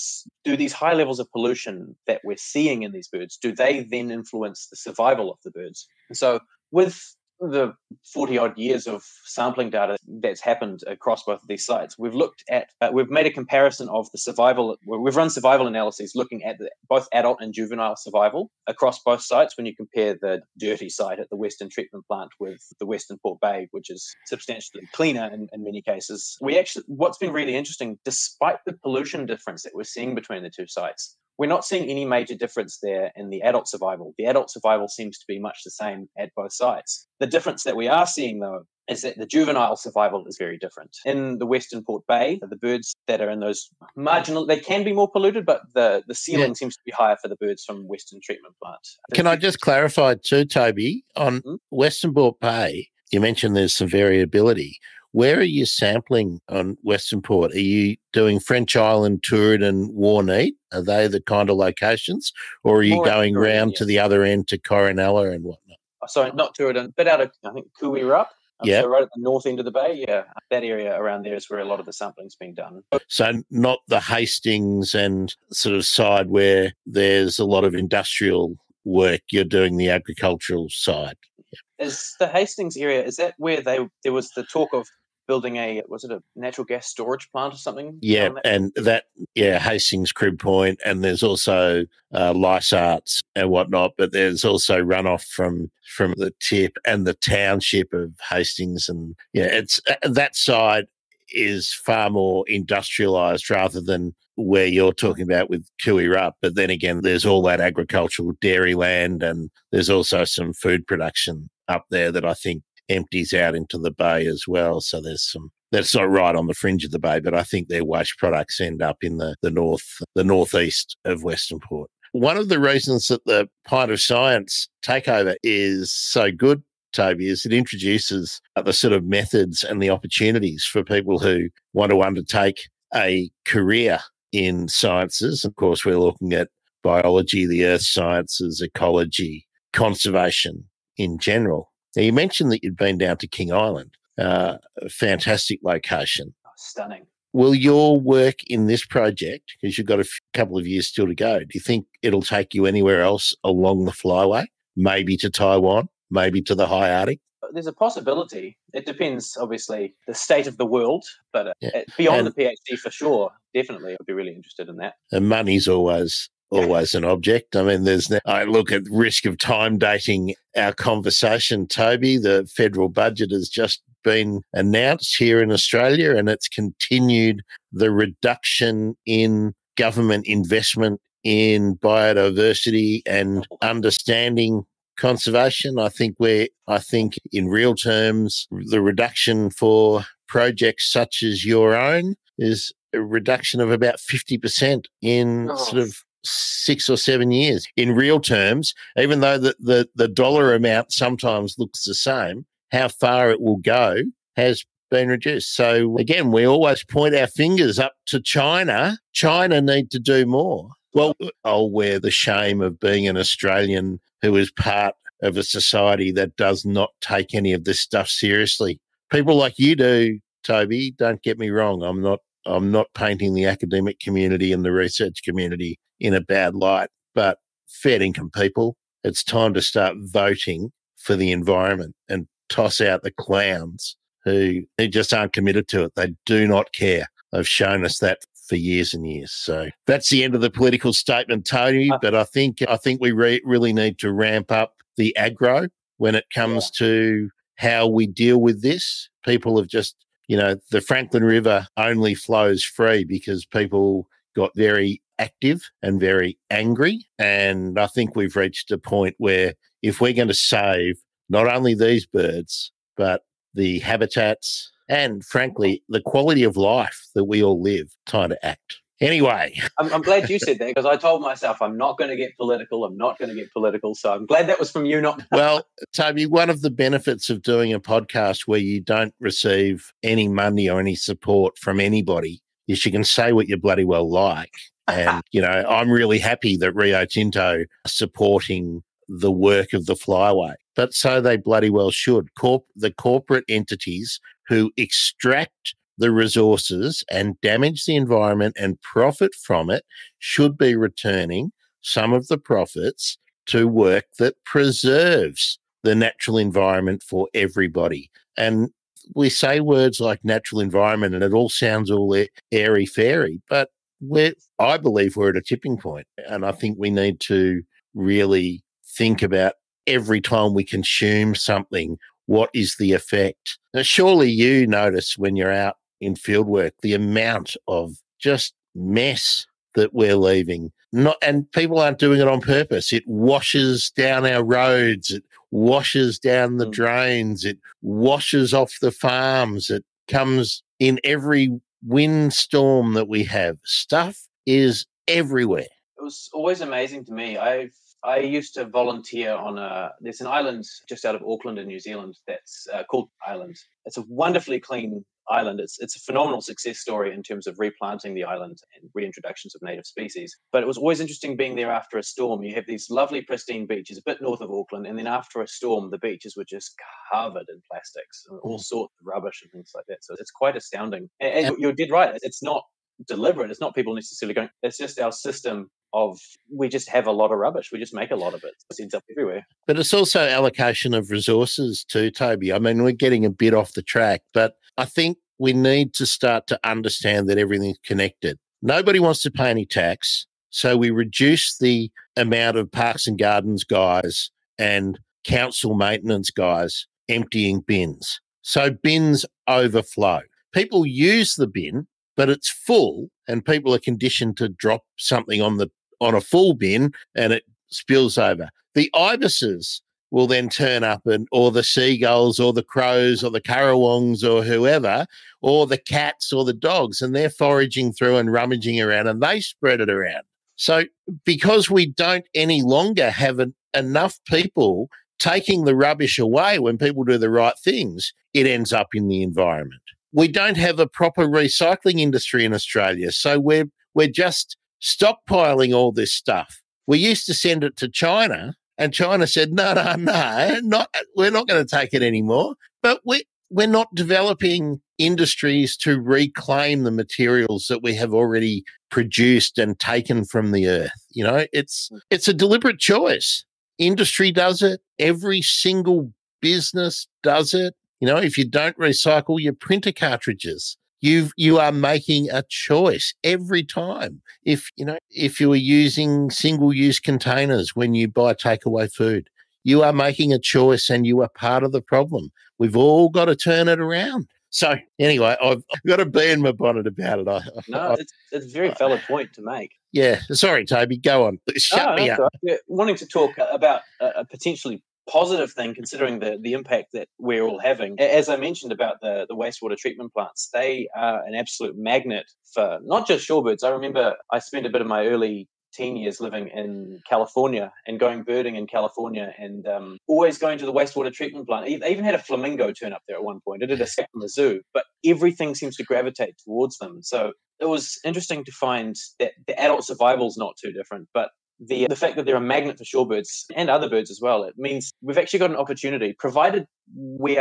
do these high levels of pollution that we're seeing in these birds, do they then influence the survival of the birds? And so with the 40 odd years of sampling data that's happened across both of these sites, we've looked at, we've made a comparison of the survival, we've run survival analyses looking at both adult and juvenile survival across both sites when you compare the dirty site at the Western Treatment Plant with the Western Port Bay, which is substantially cleaner in many cases. What's been really interesting, despite the pollution difference that we're seeing between the two sites, we're not seeing any major difference there in the adult survival. The adult survival seems to be much the same at both sites. The difference that we are seeing, though, is that the juvenile survival is very different. In the Western Port Bay, the birds that are in those marginal, they can be more polluted, but the ceiling seems to be higher for the birds from Western Treatment Plant. Can I just clarify too, Toby, on Western Port Bay, you mentioned there's some variability. Where are you sampling on Western Port? Are you doing French Island, Tooradin, Warneet? Are they the kind of locations? Or are you more going round to the other end to Coronella and whatnot? Sorry, not Tooradin, but out of, I think, Kuwi-Rup. Yeah. So right at the north end of the bay, that area around there is where a lot of the sampling's being done. So not the Hastings and sort of side where there's a lot of industrial work, you're doing the agricultural side. Yeah. Is the Hastings area, is that where there was the talk of building was it a natural gas storage plant or something? Yeah, and Hastings Crib Point, and there's also Lysarts and whatnot, but there's also runoff from the tip and the township of Hastings, and it's that side is far more industrialised rather than where you're talking about with Kuwi-Rup. But then again, there's all that agricultural dairy land, and there's also some food production up there that I think empties out into the bay as well. So there's some, that's not right on the fringe of the bay, but I think their waste products end up in the northeast of Western Port. One of the reasons that the Pint of Science takeover is so good, Toby, is it introduces the sort of methods and the opportunities for people who want to undertake a career in sciences. Of course, we're looking at biology, the earth sciences, ecology, conservation in general. Now, you mentioned that you'd been down to King Island, a fantastic location. Oh, stunning. Will your work in this project, because you've got a couple of years still to go, do you think it'll take you anywhere else along the flyway, maybe to Taiwan, maybe to the high Arctic? There's a possibility. It depends, obviously, the state of the world, but beyond the PhD for sure, definitely I'd be really interested in that. And money's always an object. I mean, I look at risk of time dating our conversation, Toby. The federal budget has just been announced here in Australia, and it's continued the reduction in government investment in biodiversity and understanding conservation. I think in real terms, the reduction for projects such as your own is a reduction of about 50% in sort of 6 or 7 years. In real terms, even though the dollar amount sometimes looks the same, how far it will go has been reduced. So again, we always point our fingers up to China. China need to do more. Well, I'll wear the shame of being an Australian who is part of a society that does not take any of this stuff seriously. People like you do, Toby, don't get me wrong. I'm not painting the academic community and the research community in a bad light, but fair income people, it's time to start voting for the environment and toss out the clowns who just aren't committed to it. They do not care. They've shown us that for years and years. So that's the end of the political statement, Tony. But I think we really need to ramp up the aggro when it comes to how we deal with this. People have just, the Franklin River only flows free because people got very active and very angry. And I think we've reached a point where if we're going to save not only these birds, but the habitats and, frankly, the quality of life that we all live, time to act. Anyway. I'm glad you said that, because I told myself I'm not going to get political. So I'm glad that was from you, not. Well, Toby, one of the benefits of doing a podcast where you don't receive any money or any support from anybody is you can say what you bloody well like. And, I'm really happy that Rio Tinto are supporting the work of the Flyway. But so they bloody well should. The corporate entities who extract the resources and damage the environment and profit from it should be returning some of the profits to work that preserves the natural environment for everybody. And we say words like natural environment and it all sounds all airy-fairy, but I believe we're at a tipping point, and I think we need to really think about every time we consume something, what is the effect? Now, surely you notice when you're out in fieldwork the amount of just mess that we're leaving. And people aren't doing it on purpose. It washes down our roads. It washes down the drains. It washes off the farms. It comes in every windstorm that we have. Stuff is everywhere. It was always amazing to me. I used to volunteer on there's an island just out of Auckland in New Zealand that's called Island. It's a wonderfully clean island. It's a phenomenal success story in terms of replanting the island and reintroductions of native species. But it was always interesting being there after a storm. You have these lovely pristine beaches a bit north of Auckland, and then after a storm, the beaches were just covered in plastics and all sorts of rubbish and things like that. So it's quite astounding. And you're dead right. It's not deliberate. It's not people necessarily going, it's just our system of, we just have a lot of rubbish. We just make a lot of it. It ends up everywhere. But it's also allocation of resources too, Toby. I mean, we're getting a bit off the track, but I think we need to start to understand that everything's connected. Nobody wants to pay any tax, so we reduce the amount of parks and gardens guys and council maintenance guys emptying bins. So bins overflow. People use the bin, but it's full, and people are conditioned to drop something on a full bin, and it spills over. The ibises will then turn up, or the seagulls or the crows or the currawongs or whoever, or the cats or the dogs, and they're foraging through and rummaging around, and they spread it around. So because we don't any longer have enough people taking the rubbish away when people do the right things, it ends up in the environment. We don't have a proper recycling industry in Australia, so we're just stockpiling all this stuff. We used to send it to China, and China said, no, we're not going to take it anymore. But we're not developing industries to reclaim the materials that we have already produced and taken from the earth. You know, it's a deliberate choice. Industry does it. Every single business does it. You know, if you don't recycle your printer cartridges, you are making a choice every time. If you are using single-use containers when you buy takeaway food, you are making a choice and you are part of the problem. We've all got to turn it around. So anyway, I've got a bee in my bonnet about it. It's a very valid point to make. Yeah. Sorry, Toby, go on. Shut me up. Right. Wanting to talk about a potentially positive thing, considering the impact that we're all having. As I mentioned about the wastewater treatment plants, they are an absolute magnet for not just shorebirds. I remember I spent a bit of my early teen years living in California and going birding in California, and always going to the wastewater treatment plant. I even had a flamingo turn up there at one point. I did escape from the zoo, but everything seems to gravitate towards them. So it was interesting to find that the adult survival is not too different, but the fact that they're a magnet for shorebirds and other birds as well, it means we've actually got an opportunity, provided we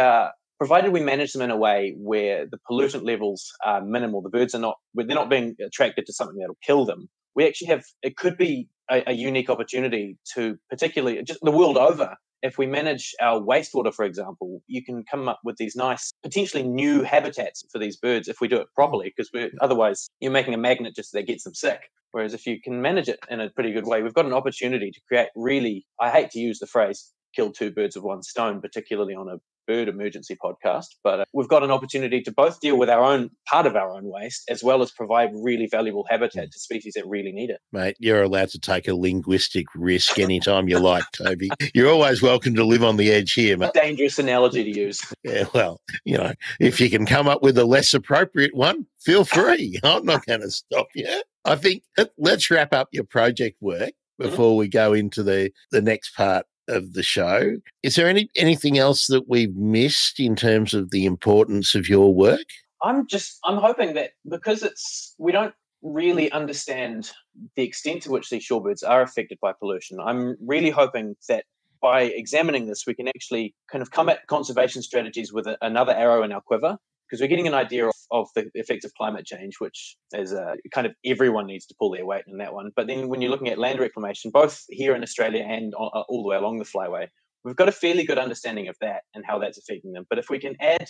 manage them in a way where the pollutant levels are minimal. The birds they're not being attracted to something that'll kill them. We actually have, it could be a unique opportunity to, particularly just the world over, if we manage our wastewater, for example, you can come up with these nice, potentially new habitats for these birds if we do it properly, because otherwise you're making a magnet just that gets them sick. Whereas if you can manage it in a pretty good way, we've got an opportunity to create really, I hate to use the phrase, kill two birds with one stone, particularly on a bird emergency podcast, but we've got an opportunity to both deal with part of our own waste, as well as provide really valuable habitat to species that really need it. Mate, you're allowed to take a linguistic risk anytime you like, Toby. You're always welcome to live on the edge here, mate. Dangerous analogy to use. Yeah, well, if you can come up with a less appropriate one, feel free. I'm not going to stop you. I think let's wrap up your project work before we go into the next part of the show. Is there anything else that we've missed in terms of the importance of your work? I'm hoping that because we don't really understand the extent to which these shorebirds are affected by pollution, I'm really hoping that by examining this, we can actually kind of come at conservation strategies with another arrow in our quiver. because we're getting an idea of the effects of climate change, which is kind of everyone needs to pull their weight in that one. But then when you're looking at land reclamation, both here in Australia and all the way along the Flyway, we've got a fairly good understanding of that and how that's affecting them. But if we can add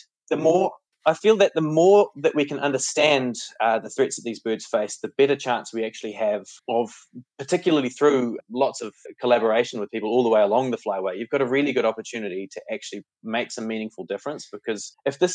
I feel that the more that we can understand the threats that these birds face, the better chance we actually have of, particularly through lots of collaboration with people all the way along the Flyway, you've got a really good opportunity to actually make some meaningful difference. Because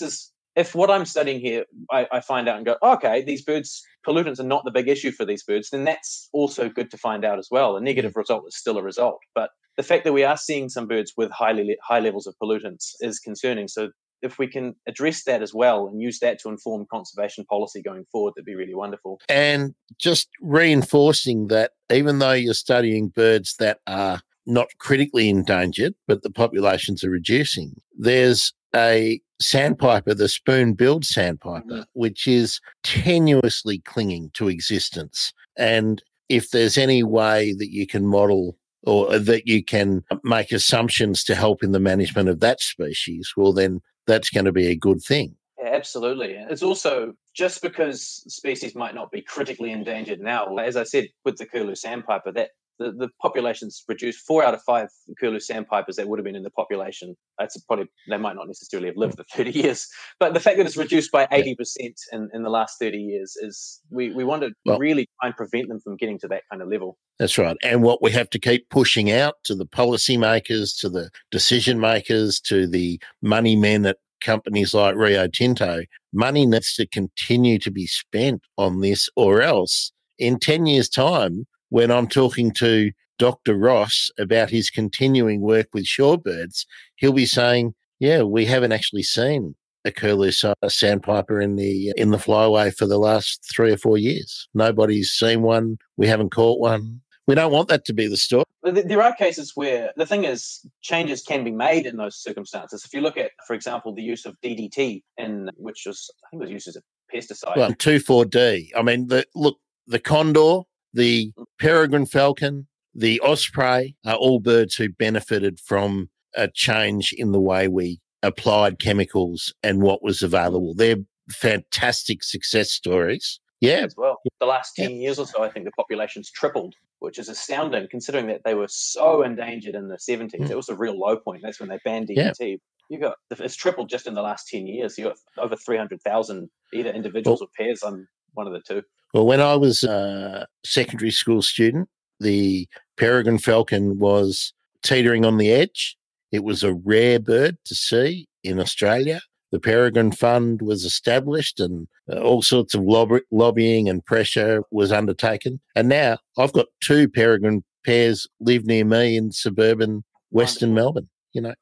if what I'm studying here, I find out and go, okay, these pollutants are not the big issue for these birds, then that's also good to find out as well. A negative result is still a result. But the fact that we are seeing some birds with high levels of pollutants is concerning. So if we can address that as well and use that to inform conservation policy going forward, that'd be really wonderful. And just reinforcing that, even though you're studying birds that are not critically endangered, but the populations are reducing, there's a sandpiper, the spoon-billed sandpiper, which is tenuously clinging to existence. And if there's any way that you can model or that you can make assumptions to help in the management of that species, well, then that's going to be a good thing. Yeah, absolutely. It's also, just because species might not be critically endangered now, as I said, with the Curlew sandpiper, that the population's reduced. 4 out of 5 Curlew sandpipers that would have been in the population, they might not necessarily have lived for 30 years. But the fact that it's reduced by 80% in the last 30 years is, we want to really try and prevent them from getting to that kind of level. That's right. And what we have to keep pushing out to the policymakers, to the decision makers, to the money men at companies like Rio Tinto, money needs to continue to be spent on this, or else in 10 years' time, when I'm talking to Dr. Ross about his continuing work with shorebirds, he'll be saying, yeah, we haven't actually seen a Curlew sandpiper in the Flyway for the last 3 or 4 years. Nobody's seen one. We haven't caught one. We don't want that to be the story. There are cases where, the thing is, changes can be made in those circumstances. If you look at, for example, the use of DDT, which was used as a pesticide. Well, 2,4-D. I mean, the condor, the peregrine falcon, the osprey are all birds who benefited from a change in the way we applied chemicals and what was available. They're fantastic success stories. Yeah. As well. The last 10 years or so, I think the population's tripled, which is astounding considering that they were so endangered in the 70s. It was a real low point. That's when they banned DDT. It's tripled just in the last 10 years. You got over 300,000 either individuals or pairs. I'm one of the two. Well, when I was a secondary school student, the peregrine falcon was teetering on the edge. It was a rare bird to see in Australia. The Peregrine Fund was established and all sorts of lobbying and pressure was undertaken. And now I've got 2 peregrine pairs live near me in suburban Western Melbourne. You know,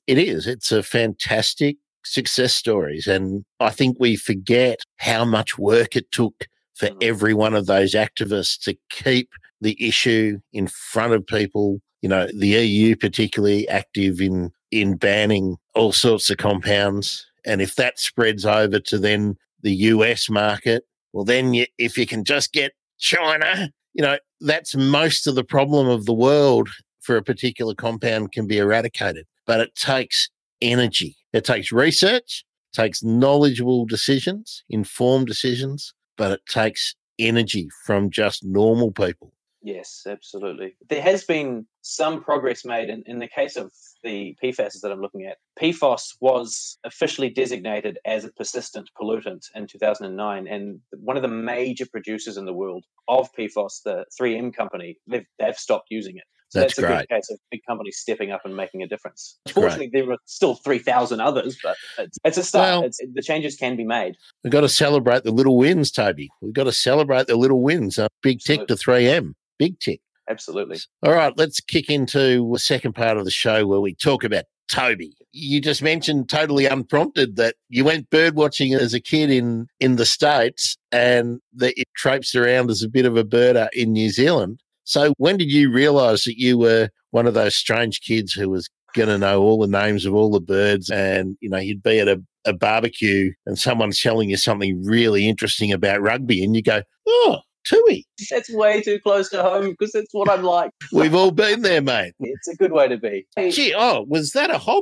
it's a fantastic success stories. And I think we forget how much work it took for every one of those activists to keep the issue in front of people. You know, the EU particularly active in banning all sorts of compounds. And if that spreads over to then the US market, well, then if you can just get China, you know, that's most of the problem of the world for a particular compound can be eradicated. But it takes energy. It takes research, it takes knowledgeable decisions, informed decisions, but it takes energy from just normal people. Yes, absolutely. There has been some progress made in the case of the PFAS that I'm looking at. PFOS was officially designated as a persistent pollutant in 2009, and one of the major producers in the world of PFOS, the 3M company, they've stopped using it. So that's a good case of big companies stepping up and making a difference. Unfortunately, there are still 3,000 others, but it's a start. Well, the changes can be made. We've got to celebrate the little wins, Toby. We've got to celebrate the little wins. Big tick to 3M. Big tick. Absolutely. All right, let's kick into the second part of the show where we talk about Toby. You just mentioned totally unprompted that you went bird watching as a kid in the States and that you traipsed around as a bit of a birder in New Zealand. So when did you realise that you were one of those strange kids who was going to know all the names of all the birds and, you know, you'd be at a barbecue and someone's telling you something really interesting about rugby and you go, oh, Tui. That's way too close to home because that's what I'm like. We've all been there, mate. It's a good way to be. Gee, was that a hobby?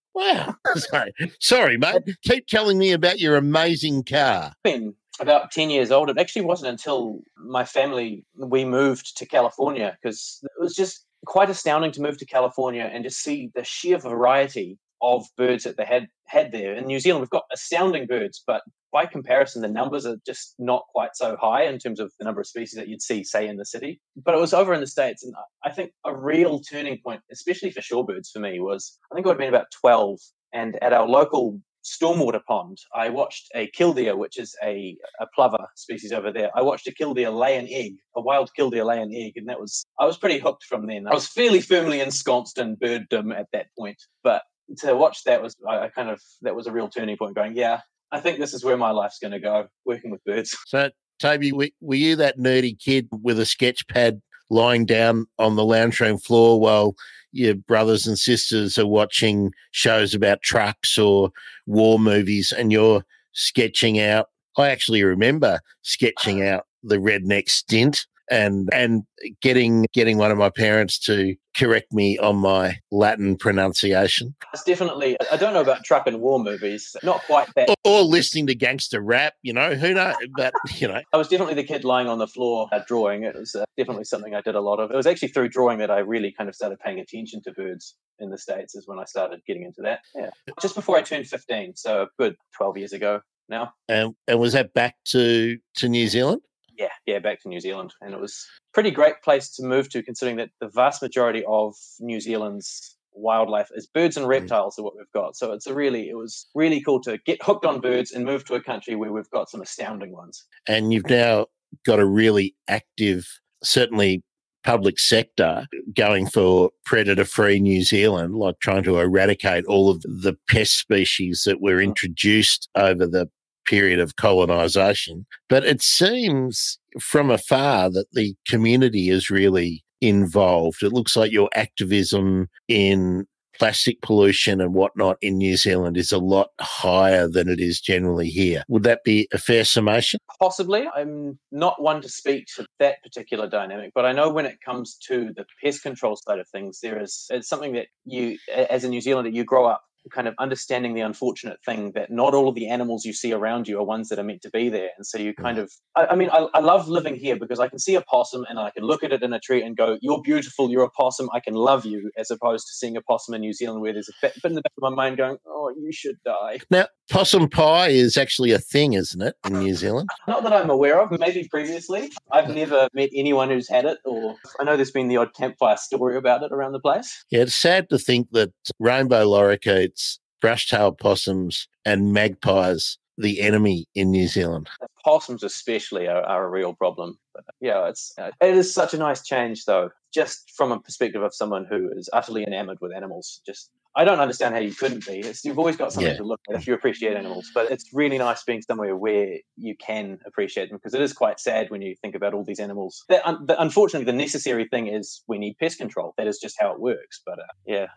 Wow. Sorry, mate. Keep telling me about your amazing car. Been about 10 years old. It actually wasn't until my family, we moved to California, because it was just quite astounding to move to California and just see the sheer variety of birds that they had there. In New Zealand, we've got astounding birds, but by comparison, the numbers are just not quite so high in terms of the number of species that you'd see, say, in the city. But it was over in the States, and I think a real turning point, especially for shorebirds for me, was I think I would have been about 12, and at our local stormwater pond, I watched a killdeer, which is a plover species over there. I watched a killdeer lay an egg, a wild killdeer lay an egg, and I was pretty hooked from then. I was fairly firmly ensconced in birddom at that point, but to watch that was that was a real turning point. Going, yeah, I think this is where my life's going to go, working with birds. So, Toby, were you that nerdy kid with a sketch pad lying down on the lounge room floor while your brothers and sisters are watching shows about trucks or war movies and you're sketching out? I actually remember sketching out the redneck stint and getting one of my parents to correct me on my Latin pronunciation. It's definitely, I don't know about truck and war movies, not quite that. Or listening to gangster rap, who knows, but, I was definitely the kid lying on the floor drawing. It was definitely something I did a lot of. It was actually through drawing that I really kind of started paying attention to birds in the States, is when I started getting into that. Yeah. Just before I turned 15, so a good 12 years ago now. And was that back to New Zealand? Yeah, back to New Zealand. And it was a pretty great place to move to, considering that the vast majority of New Zealand's wildlife is birds and reptiles are what we've got. So it was really cool to get hooked on birds and move to a country where we've got some astounding ones. And you've now got a really active, certainly public sector going for predator-free New Zealand, like trying to eradicate all of the pest species that were introduced over the period of colonisation. But it seems from afar that the community is really involved. It looks like your activism in plastic pollution and whatnot in New Zealand is a lot higher than it is generally here. Would that be a fair summation? Possibly. I'm not one to speak to that particular dynamic, but I know when it comes to the pest control side of things, it's something that you, as a New Zealander, you grow up kind of understanding the unfortunate thing that not all of the animals you see around you are ones that are meant to be there. And so you kind of, I love living here because I can see a possum and I can look at it in a tree and go, you're beautiful, you're a possum, I can love you, as opposed to seeing a possum in New Zealand where there's a bit in the back of my mind going, oh, you should die. Now, possum pie is actually a thing, isn't it, in New Zealand? Not that I'm aware of, maybe previously. I've never met anyone who's had it, or I know there's been the odd campfire story about it around the place. Yeah, it's sad to think that rainbow lorikeets, brush-tailed possums and magpies, the enemy in New Zealand. Possums especially are a real problem. But yeah, it is such a nice change, though, just from a perspective of someone who is utterly enamored with animals. I don't understand how you couldn't be. You've always got something to look at if you appreciate animals, but it's really nice being somewhere where you can appreciate them, because it is quite sad when you think about all these animals. Unfortunately, the necessary thing is we need pest control. That is just how it works. But it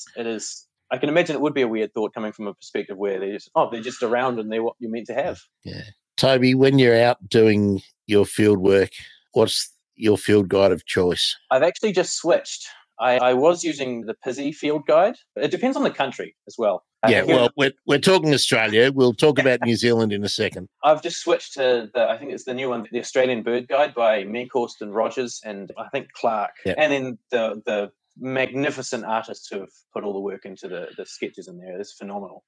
is. I can imagine it would be a weird thought coming from a perspective where they're just around and they're what you're meant to have. Yeah. Toby, when you're out doing your field work, what's your field guide of choice? I've actually just switched. I was using the Pizzy field guide. It depends on the country as well. We're talking Australia. We'll talk about New Zealand in a second. I've just switched to I think it's the new one, the Australian Bird Guide by Menkhorst and Rogers and I think Clark. Yep. And then the magnificent artists who have put all the work into the sketches in there. It's phenomenal.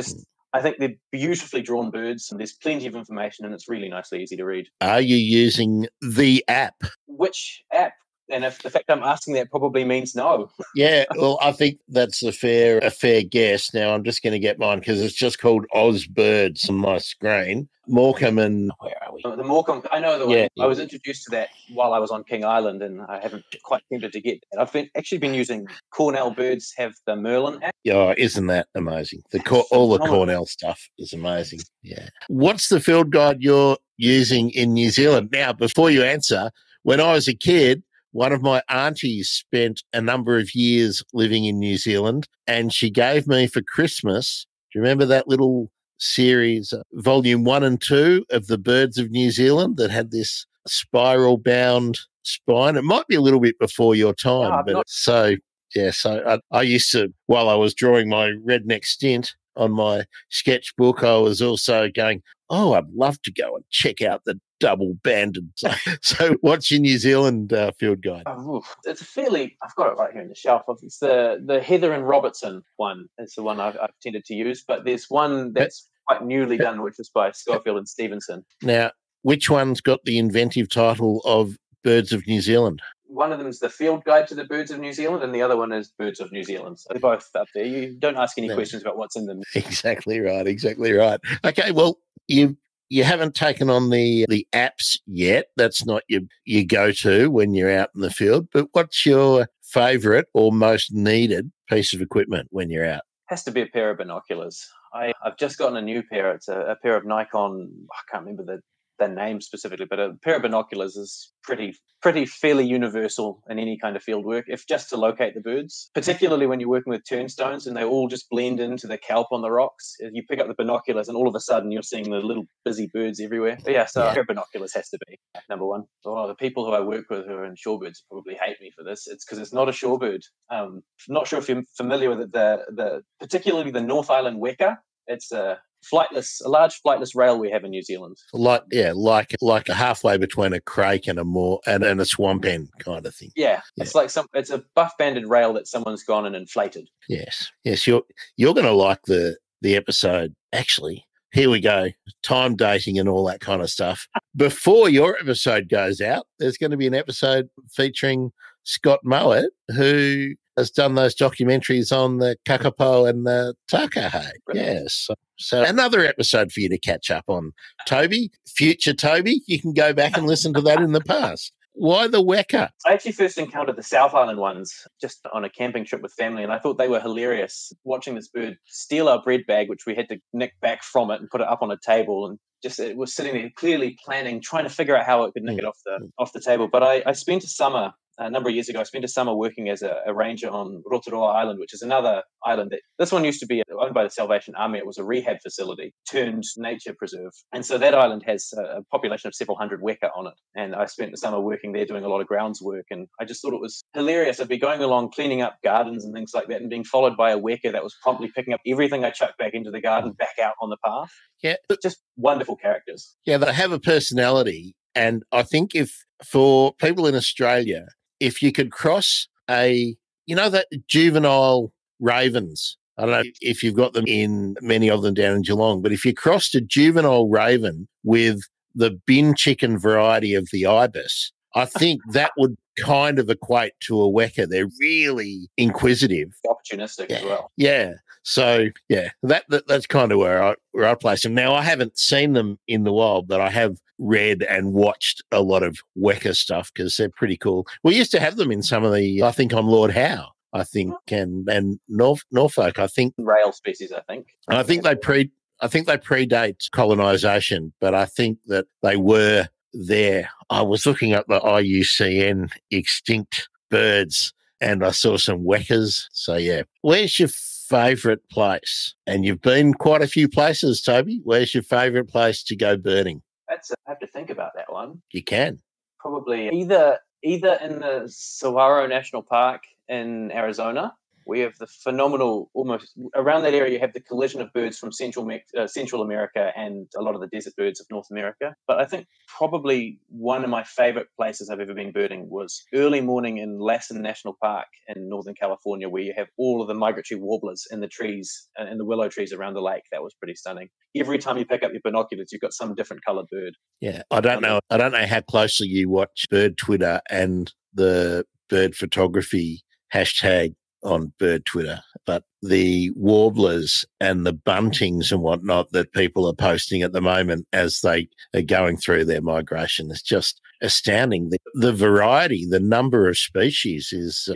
I think they're beautifully drawn birds and there's plenty of information and it's really nicely easy to read. Are you using the app? Which app? And if the fact I'm asking that probably means no. Yeah, well, I think that's a fair guess. Now, I'm just going to get mine because it's just called Oz Birds on my screen. Morecambe and... Where are we? The Morecambe, I know the one. Yeah. I was introduced to that while I was on King Island and I haven't quite tempted to get that. I've been using Cornell Birds have the Merlin app. Yeah, isn't that amazing? All the Cornell stuff is amazing. Yeah. What's the field guide you're using in New Zealand? Now, before you answer, when I was a kid, one of my aunties spent a number of years living in New Zealand and she gave me for Christmas, do you remember that little series, volume 1 and 2 of the Birds of New Zealand that had this spiral-bound spine? It might be a little bit before your time, so Yeah, so I used to, while I was drawing my redneck stint on my sketchbook, I was also going, oh, I'd love to go and check out the double-banded. So what's your New Zealand field guide? It's I've got it right here in the shelf. It's the Heather and Robertson one. It's the one I've tended to use, but there's one that's quite newly done, which is by Schofield and Stevenson. Now, which one's got the inventive title of Birds of New Zealand? One of them is the Field Guide to the Birds of New Zealand, and the other one is Birds of New Zealand. So they're both up there. You don't ask any questions about what's in them. Exactly right. Okay, well, you haven't taken on the apps yet. That's not your go-to when you're out in the field. But what's your favourite or most needed piece of equipment when you're out? Has to be a pair of binoculars. I've just gotten a new pair. It's a pair of Nikon. I can't remember the name specifically, but a pair of binoculars is fairly universal in any kind of field work, if just to locate the birds, particularly when you're working with turnstones and they all just blend into the kelp on the rocks. You pick up the binoculars and all of a sudden you're seeing the little busy birds everywhere. But a pair of binoculars has to be number one. The people who I work with who are in shorebirds probably hate me for this. It's because it's not a shorebird. Not sure if you're familiar with it, particularly the North Island weka. It's a large flightless rail we have in New Zealand. Like a halfway between a crake and a swamp end kind of thing. Yeah. It's it's a buff-banded rail that someone's gone and inflated. Yes. You're going to like the episode. Actually, here we go. Time dating and all that kind of stuff. Before your episode goes out, there's going to be an episode featuring Scott Mowat, who has done those documentaries on the kakapo and the takahe. Yes. So another episode for you to catch up on. Toby, future Toby, you can go back and listen to that in the past. Why the weka? I actually first encountered the South Island ones just on a camping trip with family, and I thought they were hilarious. Watching this bird steal our bread bag, which we had to nick back from it and put it up on a table, and it was sitting there clearly planning, trying to figure out how it could nick it off the table. But I spent a number of years ago, I spent a summer working as a ranger on Rotorua Island, which is another island this one used to be owned by the Salvation Army. It was a rehab facility turned nature preserve. And so that island has a population of several hundred weka on it. And I spent the summer working there doing a lot of grounds work. And I just thought it was hilarious. I'd be going along cleaning up gardens and things like that and being followed by a weka that was promptly picking up everything I chucked back into the garden, back out on the path. Yeah. Just wonderful characters. Yeah, they have a personality. And I think for people in Australia, if you could cross that juvenile ravens, I don't know if you've got them many of them down in Geelong, but if you crossed a juvenile raven with the bin chicken variety of the ibis, I think that would kind of equate to a weka. They're really inquisitive. Opportunistic as well. Yeah. So, that's kind of where I place them. Now, I haven't seen them in the wild, but I have read and watched a lot of weka stuff because they're pretty cool. We used to have them in some of I think on Lord Howe, and Norfolk, I think. Rail species, I think. And I think they predate colonisation, but I think that they were there. I was looking up the IUCN extinct birds and I saw some wekas. So, yeah. Where's your favourite place? And you've been quite a few places, Toby. Where's your favourite place to go birding? I have to think about that one. You can. Probably either in the Saguaro National Park in Arizona. We have the phenomenal, almost around that area, you have the collision of birds from Central America and a lot of the desert birds of North America. But I think probably one of my favorite places I've ever been birding was early morning in Lassen National Park in Northern California, where you have all of the migratory warblers in the trees and the willow trees around the lake. That was pretty stunning. Every time you pick up your binoculars, you've got some different colored bird. Yeah, I don't know how closely you watch bird Twitter and the bird photography hashtag on bird Twitter, but the warblers and the buntings and whatnot that people are posting at the moment as they are going through their migration is just astounding. The variety, the number of species is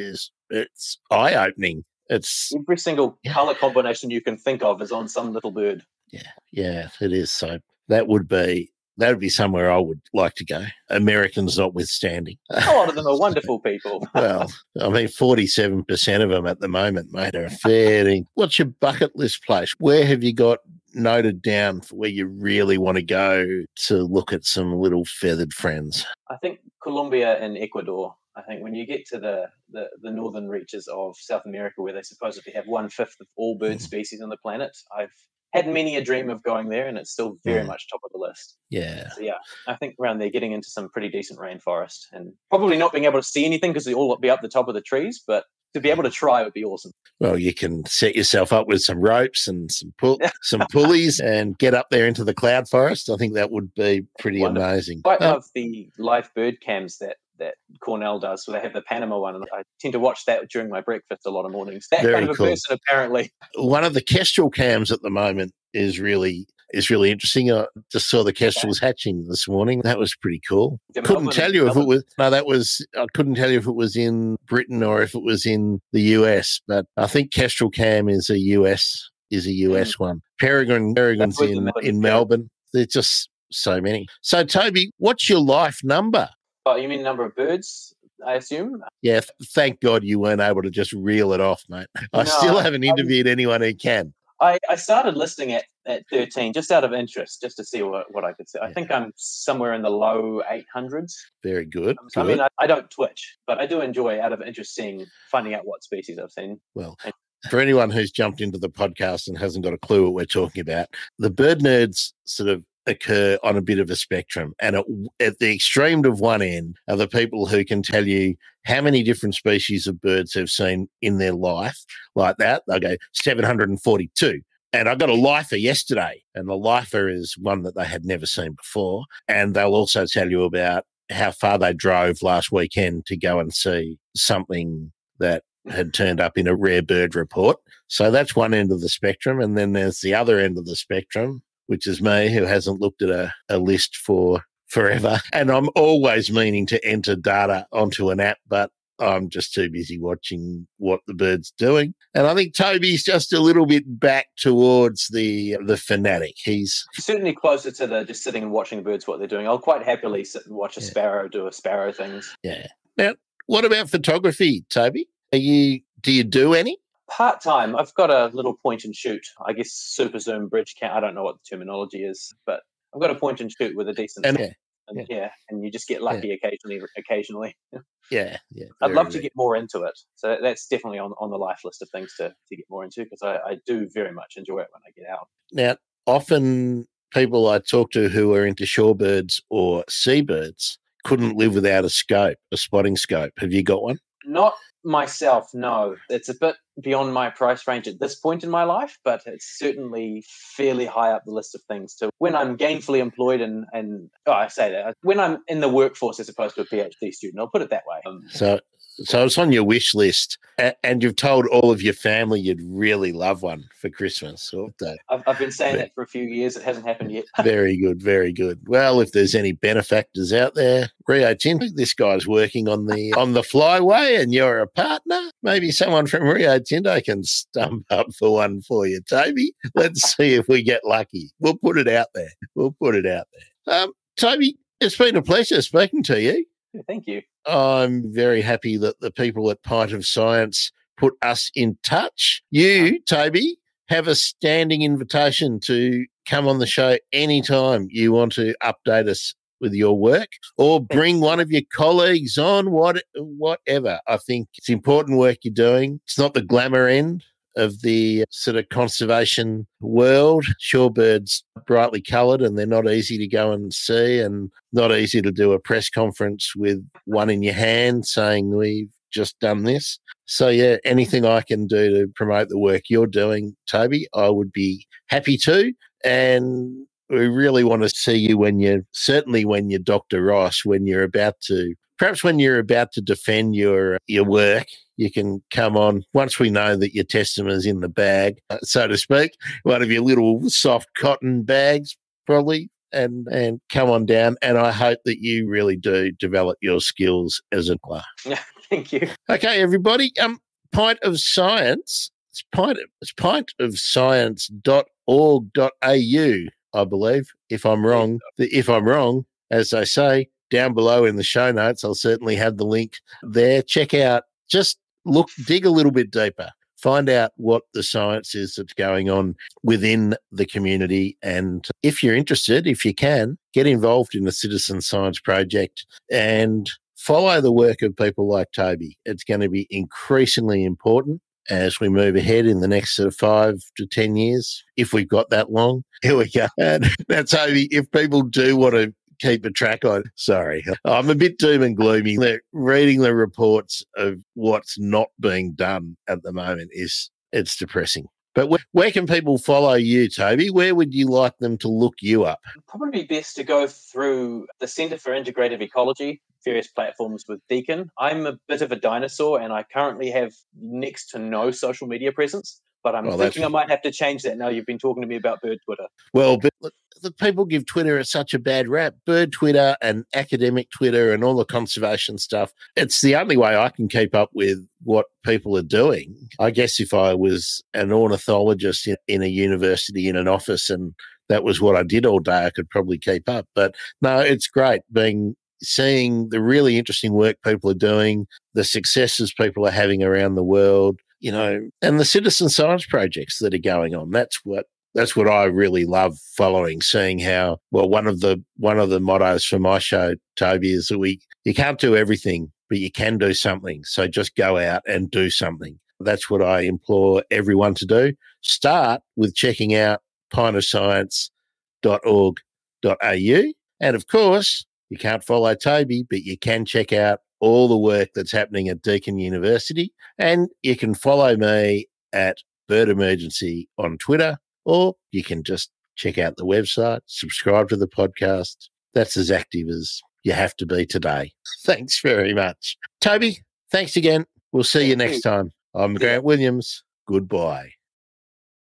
it's eye-opening. It's every single color combination you can think of is on some little bird. Yeah, it is. So that would be somewhere I would like to go, Americans notwithstanding. A lot of them are wonderful people. Well, I mean, 47% of them at the moment, mate, are fair. What's your bucket list place? Where have you got noted down for where you really want to go to look at some little feathered friends? I think Colombia and Ecuador I think when you get to the northern reaches of South America, where they supposedly have 1/5 of all bird species on the planet, I've had many a dream of going there, and it's still very much top of the list. Yeah. So yeah, I think around there getting into some pretty decent rainforest, and probably not being able to see anything because they all be up the top of the trees, but to be able to try would be awesome. Well, you can set yourself up with some ropes and some pulleys and get up there into the cloud forest. I think that would be pretty amazing. I love the live bird cams that Cornell does. So they have the Panama one, and I tend to watch that during my breakfast a lot of mornings. That kind of a person, apparently. One of the kestrel cams at the moment is really interesting. I just saw the kestrels hatching this morning. That was pretty cool. Couldn't tell you if it was I couldn't tell you if it was in Britain or if it was in the US, but I think kestrel cam is a US one. Peregrine's in Melbourne. There's just so many. So Toby, what's your life number? Oh, you mean number of birds, I assume? Yeah, thank God you weren't able to just reel it off, mate. I still haven't interviewed anyone who can. I started listing at 13 just out of interest, just to see what I could say. I think I'm somewhere in the low 800s. Very good. I mean, I don't twitch, but I do enjoy, out of interest, finding out what species I've seen. Well, for anyone who's jumped into the podcast and hasn't got a clue what we're talking about, the bird nerds sort of occur on a bit of a spectrum. And at the extreme of one end are the people who can tell you how many different species of birds they've seen in their life. Like that, they'll go 742. And I got a lifer yesterday, and the lifer is one that they had never seen before. And they'll also tell you about how far they drove last weekend to go and see something that had turned up in a rare bird report. So that's one end of the spectrum. And then there's the other end of the spectrum, which is me, who hasn't looked at a list for forever. And I'm always meaning to enter data onto an app, but I'm just too busy watching what the bird's doing. And I think Toby's just a little bit back towards the fanatic. He's certainly closer to the just sitting and watching the birds, what they're doing. I'll quite happily sit and watch a sparrow do a sparrow things. Yeah. Now, what about photography, Toby? Do you do any? Part-time. I've got a little point and shoot, I guess super zoom bridge cam. I don't know what the terminology is, but I've got a point and shoot with a decent and you just get lucky occasionally. Yeah. I'd love to get more into it. So that's definitely on the life list of things to get more into, because I do very much enjoy it when I get out. Now, often people I talk to who are into shorebirds or seabirds couldn't live without a spotting scope. Have you got one? Not myself, no. It's a bit beyond my price range at this point in my life, but it's certainly fairly high up the list of things. So when I'm gainfully employed I say that, when I'm in the workforce as opposed to a PhD student, I'll put it that way. So it's on your wish list, and you've told all of your family you'd really love one for Christmas. I've been saying that for a few years. It hasn't happened yet. Very good, very good. Well, if there's any benefactors out there, Rio Tinto, this guy's working on the Flyway, and you're a partner. Maybe someone from Rio Tinto can stump up for one for you, Toby. Let's see if we get lucky. We'll put it out there. Toby, it's been a pleasure speaking to you. Thank you. I'm very happy that the people at Pint of Science put us in touch. You, Toby, have a standing invitation to come on the show anytime you want to update us with your work, or bring one of your colleagues on, whatever. I think it's important work you're doing. It's not the glamour end of the sort of conservation world. Shorebirds brightly coloured, and they're not easy to go and see, and not easy to do a press conference with one in your hand saying we've just done this. So yeah, anything I can do to promote the work you're doing, Toby, I would be happy to. And we really want to see you when you're Dr. Ross, when you're about to defend your work. You can come on once we know that your testament is in the bag, so to speak, one of your little soft cotton bags, probably, and come on down. And I hope that you really do develop your skills as a player. Thank you. Okay, everybody. Pint of Science. It's pintofscience.org.au, I believe. If I'm wrong, as they say, down below in the show notes, I'll certainly have the link there. Check out, just dig a little bit deeper, find out what the science is that's going on within the community. And if you're interested, if you can, get involved in a citizen science project and follow the work of people like Toby. It's going to be increasingly important as we move ahead in the next sort of 5 to 10 years, if we've got that long. Here we go. And now, Toby, if people do want to keep a track on, sorry, I'm a bit doom and gloomy. Reading the reports of what's not being done at the moment it's depressing. But where can people follow you, Toby? Where would you like them to look you up? It'd probably be best to go through the Centre for Integrative Ecology, various platforms with Deakin. I'm a bit of a dinosaur and I currently have next to no social media presence, but I'm thinking I might have to change that now you've been talking to me about bird Twitter. Well, but the people give Twitter such a bad rap. Bird Twitter and academic Twitter and all the conservation stuff, it's the only way I can keep up with what people are doing. I guess if I was an ornithologist in a university in an office and that was what I did all day, I could probably keep up. But no, it's great seeing the really interesting work people are doing, the successes people are having around the world, and the citizen science projects that are going on. That's what I really love following, seeing how, well, one of the mottos for my show, Toby, is that you can't do everything, but you can do something. So just go out and do something. That's what I implore everyone to do. Start with checking out pintofscience.org.au. And of course, you can't follow Toby, but you can check out all the work that's happening at Deakin University. And you can follow me at Bird Emergency on Twitter, or you can just check out the website, subscribe to the podcast. That's as active as you have to be today. Thanks very much. Toby, thanks again. We'll see you next time. I'm Grant Williams. Goodbye.